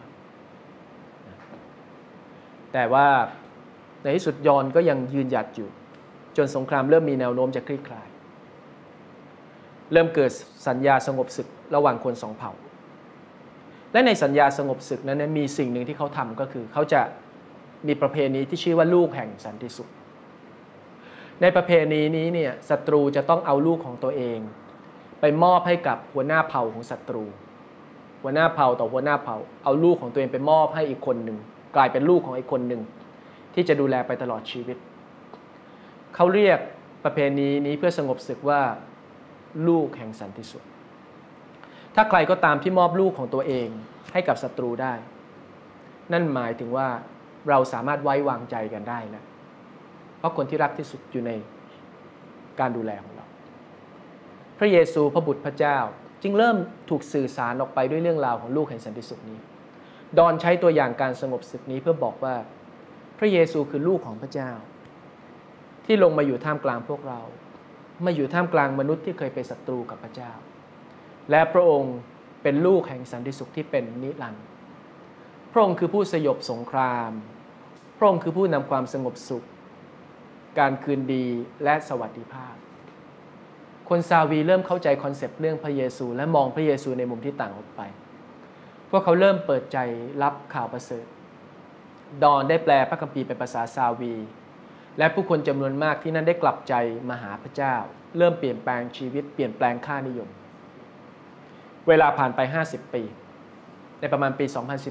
แต่ว่าในที่สุดยอนก็ยังยืนหยัดอยู่จนสงครามเริ่มมีแนวโน้มจะคลี่คลายเริ่มเกิดสัญญาสงบศึกระหว่างคนสองเผ่าและในสัญญาสงบศึกนั้นมีสิ่งหนึ่งที่เขาทำก็คือเขาจะมีประเพณีที่ชื่อว่าลูกแห่งสันติสุขในประเพณีนี้เนี่ยศัตรูจะต้องเอาลูกของตัวเองไปมอบให้กับหัวหน้าเผ่าของศัตรูหัวหน้าเผ่าต่อหัวหน้าเผ่าเอาลูกของตัวเองไปมอบให้อีกคนหนึ่งกลายเป็นลูกของอีกคนหนึ่งที่จะดูแลไปตลอดชีวิตเขาเรียกประเพณีนี้เพื่อสงบศึกว่าลูกแห่งสันติสุขถ้าใครก็ตามที่มอบลูกของตัวเองให้กับศัตรูได้นั่นหมายถึงว่าเราสามารถไว้วางใจกันได้นะเพราะคนที่รักที่สุดอยู่ในการดูแลของเราพระเยซูพระบุตรพระเจ้าจึงเริ่มถูกสื่อสารออกไปด้วยเรื่องราวของลูกแห่งสันติสุขนี้ดอนใช้ตัวอย่างการสงบศึกนี้เพื่อบอกว่าพระเยซูคือลูกของพระเจ้าที่ลงมาอยู่ท่ามกลางพวกเรามาอยู่ท่ามกลางมนุษย์ที่เคยเป็นศัตรูกับพระเจ้าและพระองค์เป็นลูกแห่งสันติสุขที่เป็นนิรันดร์พระองค์คือผู้สยบสงครามพระองค์คือผู้นำความสงบสุขการคืนดีและสวัสดิภาพคนซาวีเริ่มเข้าใจคอนเซปต์เรื่องพระเยซูและมองพระเยซูในมุมที่ต่างออกไปพวกเขาเริ่มเปิดใจรับข่าวประเสริฐดอนได้แปลพระคัมภีร์เป็นภาษาซาวีและผู้คนจำนวนมากที่นั่นได้กลับใจมาหาพระเจ้าเริ่มเปลี่ยนแปลงชีวิตเปลี่ยนแปลงค่านิยมเวลาผ่านไป50 ปีในประมาณปี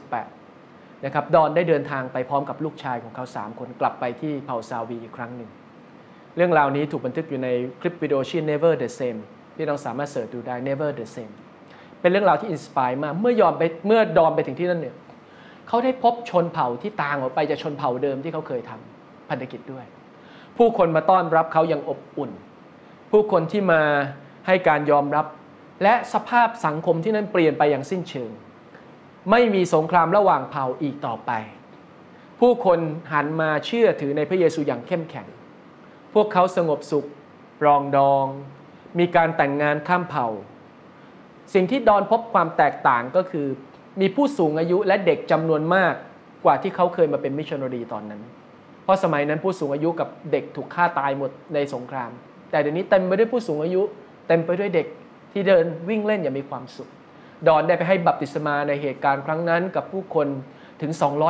2018 นะครับดอนได้เดินทางไปพร้อมกับลูกชายของเขา3 คนกลับไปที่เผ่าซาวีอีกครั้งหนึ่งเรื่องราวนี้ถูกบันทึกอยู่ในคลิปวิดีโอชื่อ Never the Same ที่เราสามารถเสิร์ชดูได้ Never the Same เป็นเรื่องราวที่อินสไปร์มากเมื่อดอนไปถึงที่นั่นเนี่ยเขาได้พบชนเผ่าที่ต่างออกไปจากชนเผ่าเดิมที่เขาเคยทำพันธกิจด้วยผู้คนมาต้อนรับเขาอย่างอบอุ่นผู้คนที่มาให้การยอมรับและสภาพสังคมที่นั่นเปลี่ยนไปอย่างสิ้นเชิงไม่มีสงครามระหว่างเผ่าอีกต่อไปผู้คนหันมาเชื่อถือในพระเยซูอย่างเข้มแข็งพวกเขาสงบสุขปรองดองมีการแต่งงานข้ามเผ่าสิ่งที่ดอนพบความแตกต่างก็คือมีผู้สูงอายุและเด็กจำนวนมากกว่าที่เขาเคยมาเป็นมิชชันนารีตอนนั้นเพราะสมัยนั้นผู้สูงอายุกับเด็กถูกฆ่าตายหมดในสงครามแต่เดี๋ยวนี้เต็มไปด้วยผู้สูงอายุเต็มไปด้วยเด็กที่เดินวิ่งเล่นอย่างมีความสุขดอนได้ไปให้บัพติศมาในเหตุการณ์ครั้งนั้นกับผู้คนถึง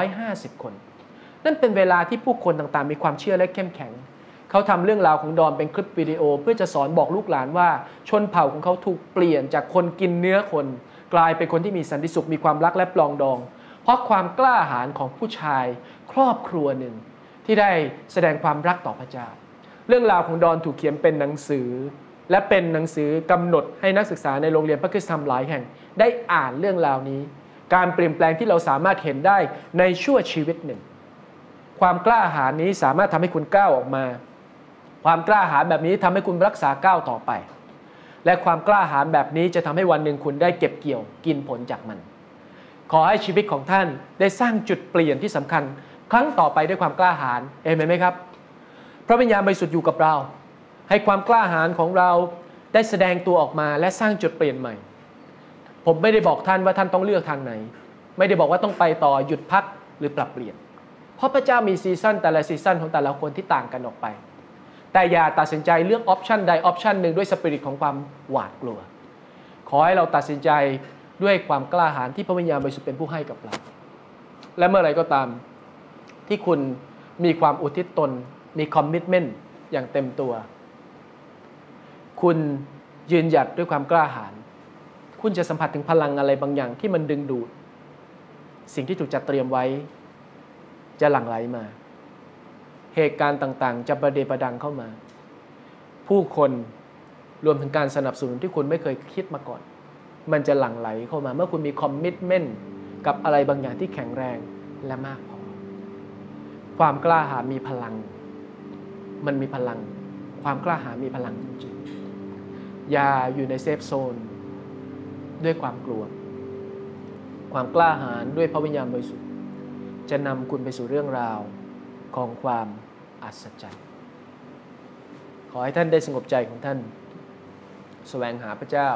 250 คนนั่นเป็นเวลาที่ผู้คนต่างๆมีความเชื่อและเข้มแข็งเขาทำเรื่องราวของดอนเป็นคลิปวิดีโอเพื่อจะสอนบอกลูกหลานว่าชนเผ่าของเขาถูกเปลี่ยนจากคนกินเนื้อคนกลายเป็นคนที่มีสันติสุขมีความรักและปลองดองเพราะความกล้าหาญของผู้ชายครอบครัวหนึ่งที่ได้แสดงความรักต่อพระเจ้าเรื่องราวของดอนถูกเขียนเป็นหนังสือและเป็นหนังสือกำหนดให้นักศึกษาในโรงเรียนพระคริสตธรรมหลายแห่งได้อ่านเรื่องราวนี้การเปลี่ยนแปลงที่เราสามารถเห็นได้ในชั่วชีวิตหนึ่งความกล้าหาญนี้สามารถทำให้คุณก้าวออกมาความกล้าหาญแบบนี้ทำให้คุณรักษาก้าวต่อไปและความกล้าหาญแบบนี้จะทำให้วันหนึ่งคุณได้เก็บเกี่ยวกินผลจากมันขอให้ชีวิตของท่านได้สร้างจุดเปลี่ยนที่สำคัญครั้งต่อไปด้วยความกล้าหาญเอเมนไหมครับพระวิญญาณบริสุทธิ์อยู่กับเราให้ความกล้าหาญของเราได้แสดงตัวออกมาและสร้างจุดเปลี่ยนใหม่ผมไม่ได้บอกท่านว่าท่านต้องเลือกทางไหนไม่ได้บอกว่าต้องไปต่อหยุดพักหรือปรับเปลี่ยนเพราะพระเจ้ามีซีซั่นแต่ละซีซั่นของแต่ละคนที่ต่างกันออกไปแต่อย่าตัดสินใจเลือกออปชันใดออปชันหนึ่งด้วยสปิริตของความหวาดกลัวขอให้เราตัดสินใจด้วยความกล้าหาญที่พระวิญญาณบริสุทธิ์เป็นผู้ให้กับเราและเมื่อไรก็ตามที่คุณมีความอุทิศตนมีคอมมิตเมนต์อย่างเต็มตัวคุณยืนหยัดด้วยความกล้าหาญคุณจะสัมผัสถึงพลังอะไรบางอย่างที่มันดึงดูดสิ่งที่ถูกจัดเตรียมไว้จะหลั่งไหลมาเหตุการณ์ต่างๆจะประเดประดังเข้ามาผู้คนรวมถึงการสนับสนุนที่คุณไม่เคยคิดมาก่อนมันจะหลั่งไหลเข้ามาเมื่อคุณมีคอมมิตเมนต์กับอะไรบางอย่างที่แข็งแรงและมากพอความกล้าหาญมีพลังมันมีพลังความกล้าหาญมีพลังจริงๆอย่าอยู่ในเซฟโซนด้วยความกลัวความกล้าหาญด้วยพระวิญญาณบริสุทธิ์จะนำคุณไปสู่เรื่องราวของความอัศจรรย์ขอให้ท่านได้สงบใจของท่านแสวงหาพระเจ้า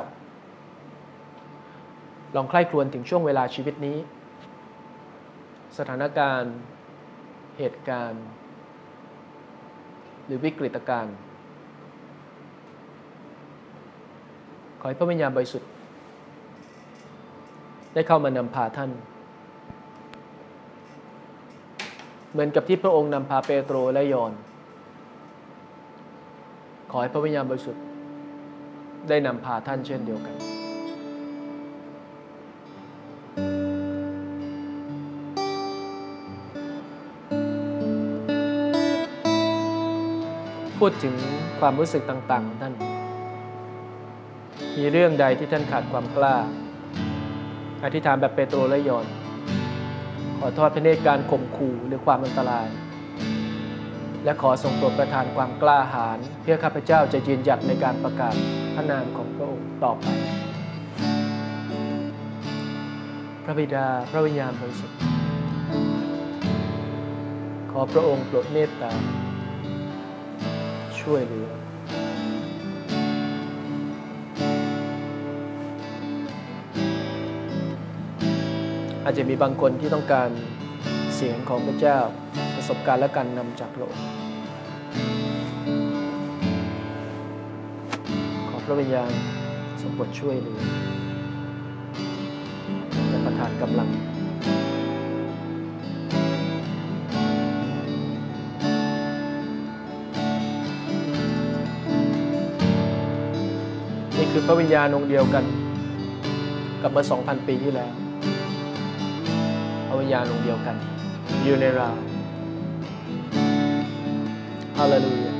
ลองใคร่ครวญถึงช่วงเวลาชีวิตนี้สถานการณ์เหตุการณ์หรือวิกฤตการณ์ขอให้พระวิญญาณบริสุทธิ์ได้เข้ามานำพาท่านเหมือนกับที่พระองค์นำพาเปโตรและยอห์นขอให้พระวิญญาณบริสุทธิ์ได้นำพาท่านเช่นเดียวกันพูดถึงความรู้สึกต่างๆของท่านมีเรื่องใดที่ท่านขาดความกล้าอธิษฐานแบบเปโตรและยอห์นขอทอดพระเนตรการข่มขู่หรือความอันตรายและขอทรงโปรดประทานความกล้าหาญเพื่อข้าพเจ้าจะยืนหยัดในการประกาศพระนามของพระองค์ต่อไปพระบิดาพระวิญญาณบริสุทธิ์ขอพระองค์โปรดเมตตาช่วยเหลืออาจจะมีบางคนที่ต้องการเสียงของพระเจ้าประสบการณ์และการนำจากโลกขอพระวิญญาณทรงโปรดช่วยเหลือและประทานกำลังนี่คือพระวิญญาณองค์เดียวกันกับเมื่อ 2,000 ปีที่แล้วพระวิญญาณองค์เดียวกันอยู่ในเราฮาเลลูยา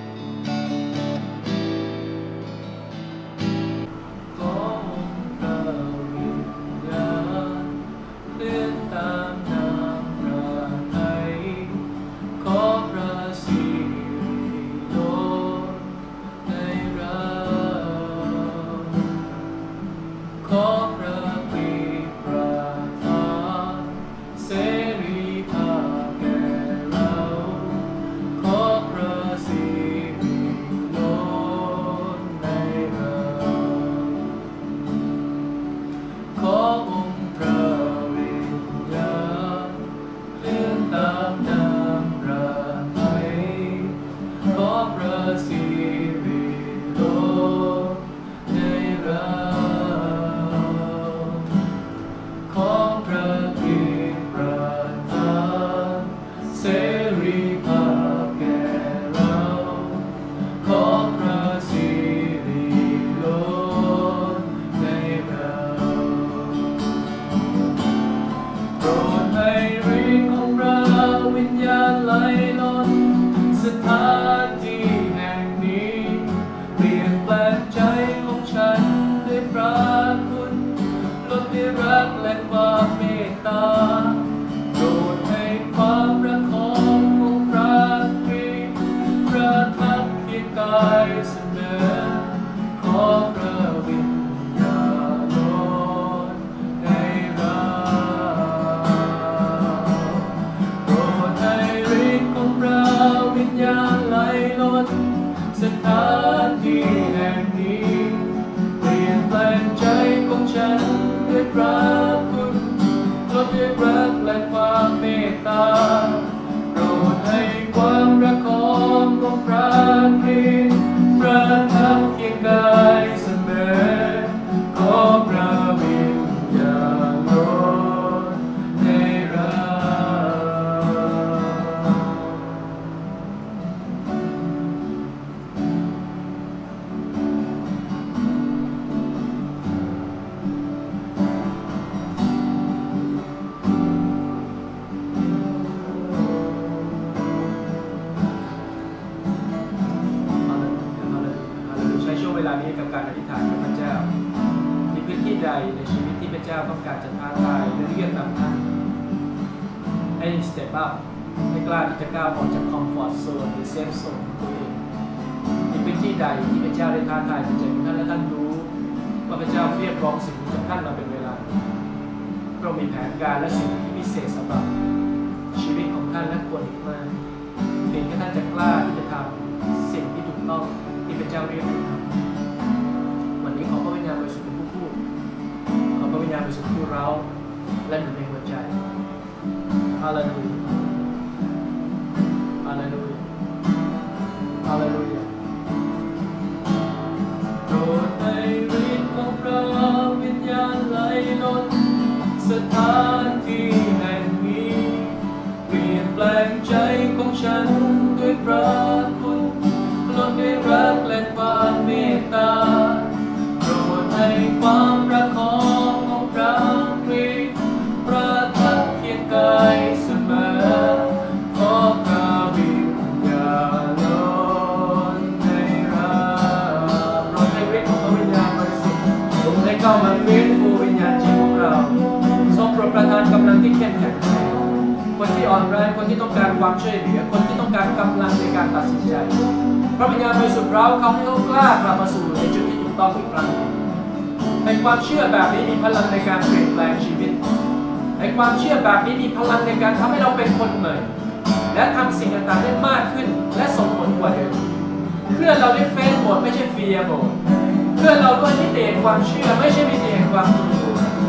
ความเชื่อแบบนี้มีพลังในการเปลี่ยนแปลงชีวิตความเชื่อแบบนี้มีพลังในการทำให้เราเป็นคนใหม่และทำสิ่งต่างๆได้มากขึ้นและส่งผลกว่าเดิมเพื่อเราได้เฟซโหมดไม่ใช่เฟียร์โหมดเพื่อเราด้วยมิติแห่งความเชื่อไม่ใช่มิติแห่งความกลัว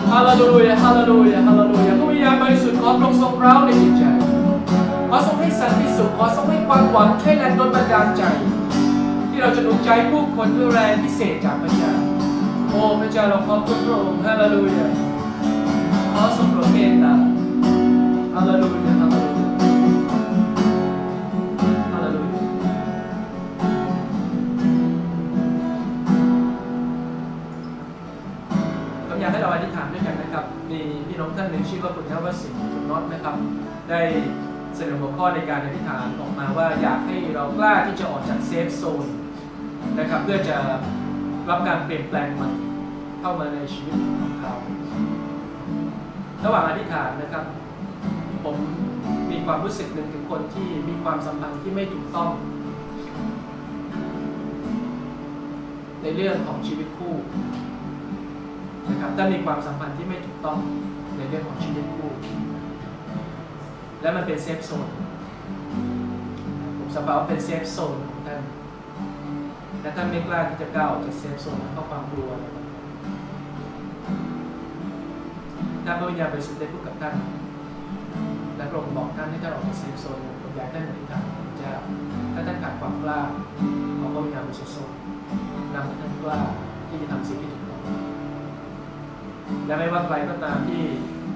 ฮาเลลูยาฮาเลลูยาฮาเลลูยาพระวิญญาณบริสุทธิ์ขอพระองค์ทรงเร้าในจิตใจขอทรงให้สันติสุขขอทรงให้ความหวังให้แรงโดนบันดาลใจที่เราจะหนุนใจผู้คนด้วยแรงพิเศษจากพระเจ้าโอ้พระเจ้าเราขอบคุณพระองค์ฮาเลลูยาขอทรงโปรดเมตตาฮาเลลูยาฮาเลลูยาฮาเลลูยาผมอยากให้เราอธิษฐานด้วยกันนะครับมีพี่น้องท่านหนึ่งชื่อว่าคุณนวสิทธิ์คุณน็อตนะครับได้เสนอหัวข้อในการอธิษฐานออกมาว่าอยากให้เรากล้าที่จะออกจากเซฟโซนนะครับเพื่อจะรับการเปลี่ยนแปลงใหม่เข้ามาในชีวิตของเขาระหว่างอธิษฐานนะครับผมมีความรู้สึกหนึ่งถึงคนที่มีความสัมพันธ์ที่ไม่ถูกต้องในเรื่องของชีวิตคู่นะครับถ้ามีความสัมพันธ์ที่ไม่ถูกต้องในเรื่องของชีวิตคู่และมันเป็นเซฟโซนผมสัมผัสว่าเป็นเซฟโซนของท่านและท่านไม่กล้าที่จะก้าวออกจากเซฟโซนเพราะความกลัวอะไรบางอย่างถ้าพระวิญญาณบริสุทธิ์ได้พูดกับท่านและพระองค์บอกท่านให้ท่านออกจากเซฟโซนผมอยากให้ท่านอธิษฐานพระเจ้าถ้าท่านขาดความกล้าขอพระวิญญาณบริสุทธิ์ทรงนำให้ท่านกล้าที่จะทำสิ่งที่ถูกต้องและไม่ว่าใครก็ตามที่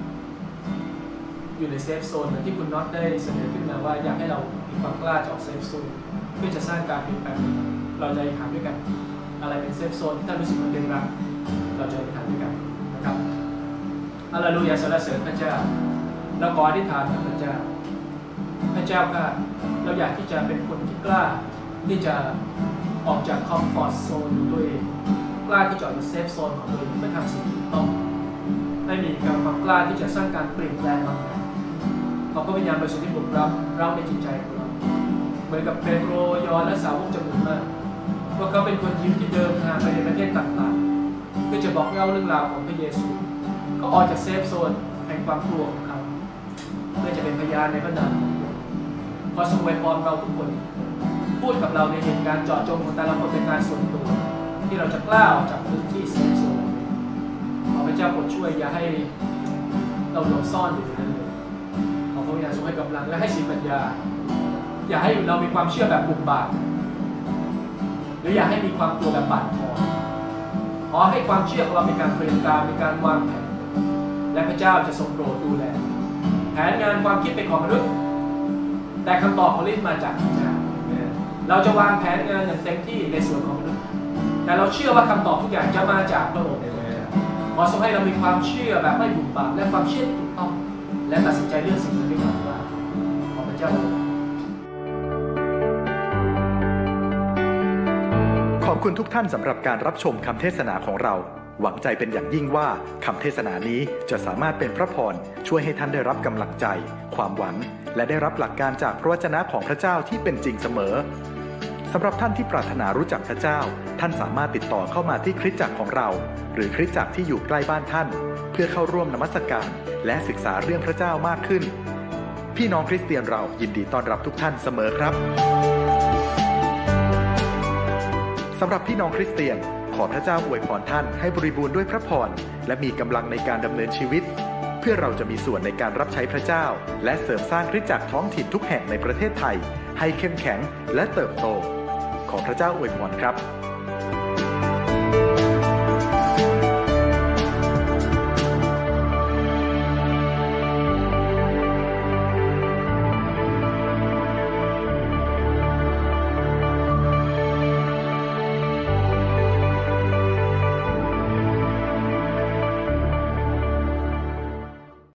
อยู่ในเซฟโซนเหมือนที่คุณน็อตได้เสนอขึ้นมาว่าอยากให้เรามีความกล้าออกเซฟโซนเพื่อจะสร้างการเปลี่ยนแปลงเราจะอธิษฐานด้วยกันอะไรเป็นเซฟโซนที่ท่านรู้สึกมันเป็นรักเราจะอธิษฐานด้วยกันนะครับฮาเลลูยาสรรเสริญพระเจ้าเราขออธิษฐานกับพระเจ้าพระเจ้าค่ะเราอยากที่จะเป็นคนที่กล้าที่จะออกจากคอมฟอร์ตโซนของตัวเองกล้าที่จะออกจากเซฟโซนของตัวเองเพื่อทำสิ่งที่ถูกต้องให้มีความกล้าที่จะสร้างการเปลี่ยนแปลงบางอย่างขอพระวิญญาณบริสุทธิ์ที่บุกรับเราในจิตใจของเราเหมือนกับเปโตรยอห์นและสาวกจำนวนมากพวกเขาเป็นคนยิวที่เดินทางไปในประเทศต่างๆเพื่อจะบอกเล่าเรื่องราวของพระเยซูก็ออกจากเซฟโซนแห่งความกลัวของเขาเพื่อจะเป็นพยานในพระนามของพระองค์ขอทรงอวยพรเราทุกคนพูดกับเราในเหตุการณ์เจาะจงของแต่ละคนเป็นการส่วนตัวที่เราจะกล้าออกจากพื้นที่เซฟโซนขอพระเจ้าโปรดช่วยอย่าให้เราหลบซ่อนอยู่ในนั้นเลยขอพระวิญญาณทรงให้กำลังและให้สิปัญญาอย่าให้เรามีความเชื่อแบบบุกบาดหรืออย่าให้มีความกลัวแบบบาดคอขอให้ความเชื่อของเรามีการเตรียมการมีการวางแผนและพระเจ้าจะทรงโปรดดูแลแผนงานความคิดเป็นของมนุษย์แต่คำตอบของฤทธิ์มาจากพระเจ้าเราจะวางแผนงานอย่างเต็มที่ในส่วนของมนุษย์แต่เราเชื่อว่าคำตอบทุกอย่างจะมาจากพระองค์ขอทรงให้เรามีความเชื่อแบบไม่บุกบาดและความเชื่อที่ถูกต้องและตัดสินใจเลือกสิ่งนั้นด้วยความกล้าขอพระเจ้าขอบคุณทุกท่านสำหรับการรับชมคำเทศนาของเราหวังใจเป็นอย่างยิ่งว่าคำเทศนานี้จะสามารถเป็นพระพรช่วยให้ท่านได้รับกำลังใจความหวังและได้รับหลักการจากพระวจนะของพระเจ้าที่เป็นจริงเสมอสำหรับท่านที่ปรารถนารู้จักพระเจ้าท่านสามารถติดต่อเข้ามาที่คริสตจักรของเราหรือคริสตจักรที่อยู่ใกล้บ้านท่านเพื่อเข้าร่วมนมัสการและศึกษาเรื่องพระเจ้ามากขึ้นพี่น้องคริสเตียนเรายินดีต้อนรับทุกท่านเสมอครับสำหรับพี่น้องคริสเตียนขอพระเจ้าอวยพรท่านให้บริบูรณ์ด้วยพระพรและมีกำลังในการดำเนินชีวิตเพื่อเราจะมีส่วนในการรับใช้พระเจ้าและเสริมสร้างคริสตจักรท้องถิ่นทุกแห่งในประเทศไทยให้เข้มแข็งและเติบโตขอพระเจ้าอวยพรครับ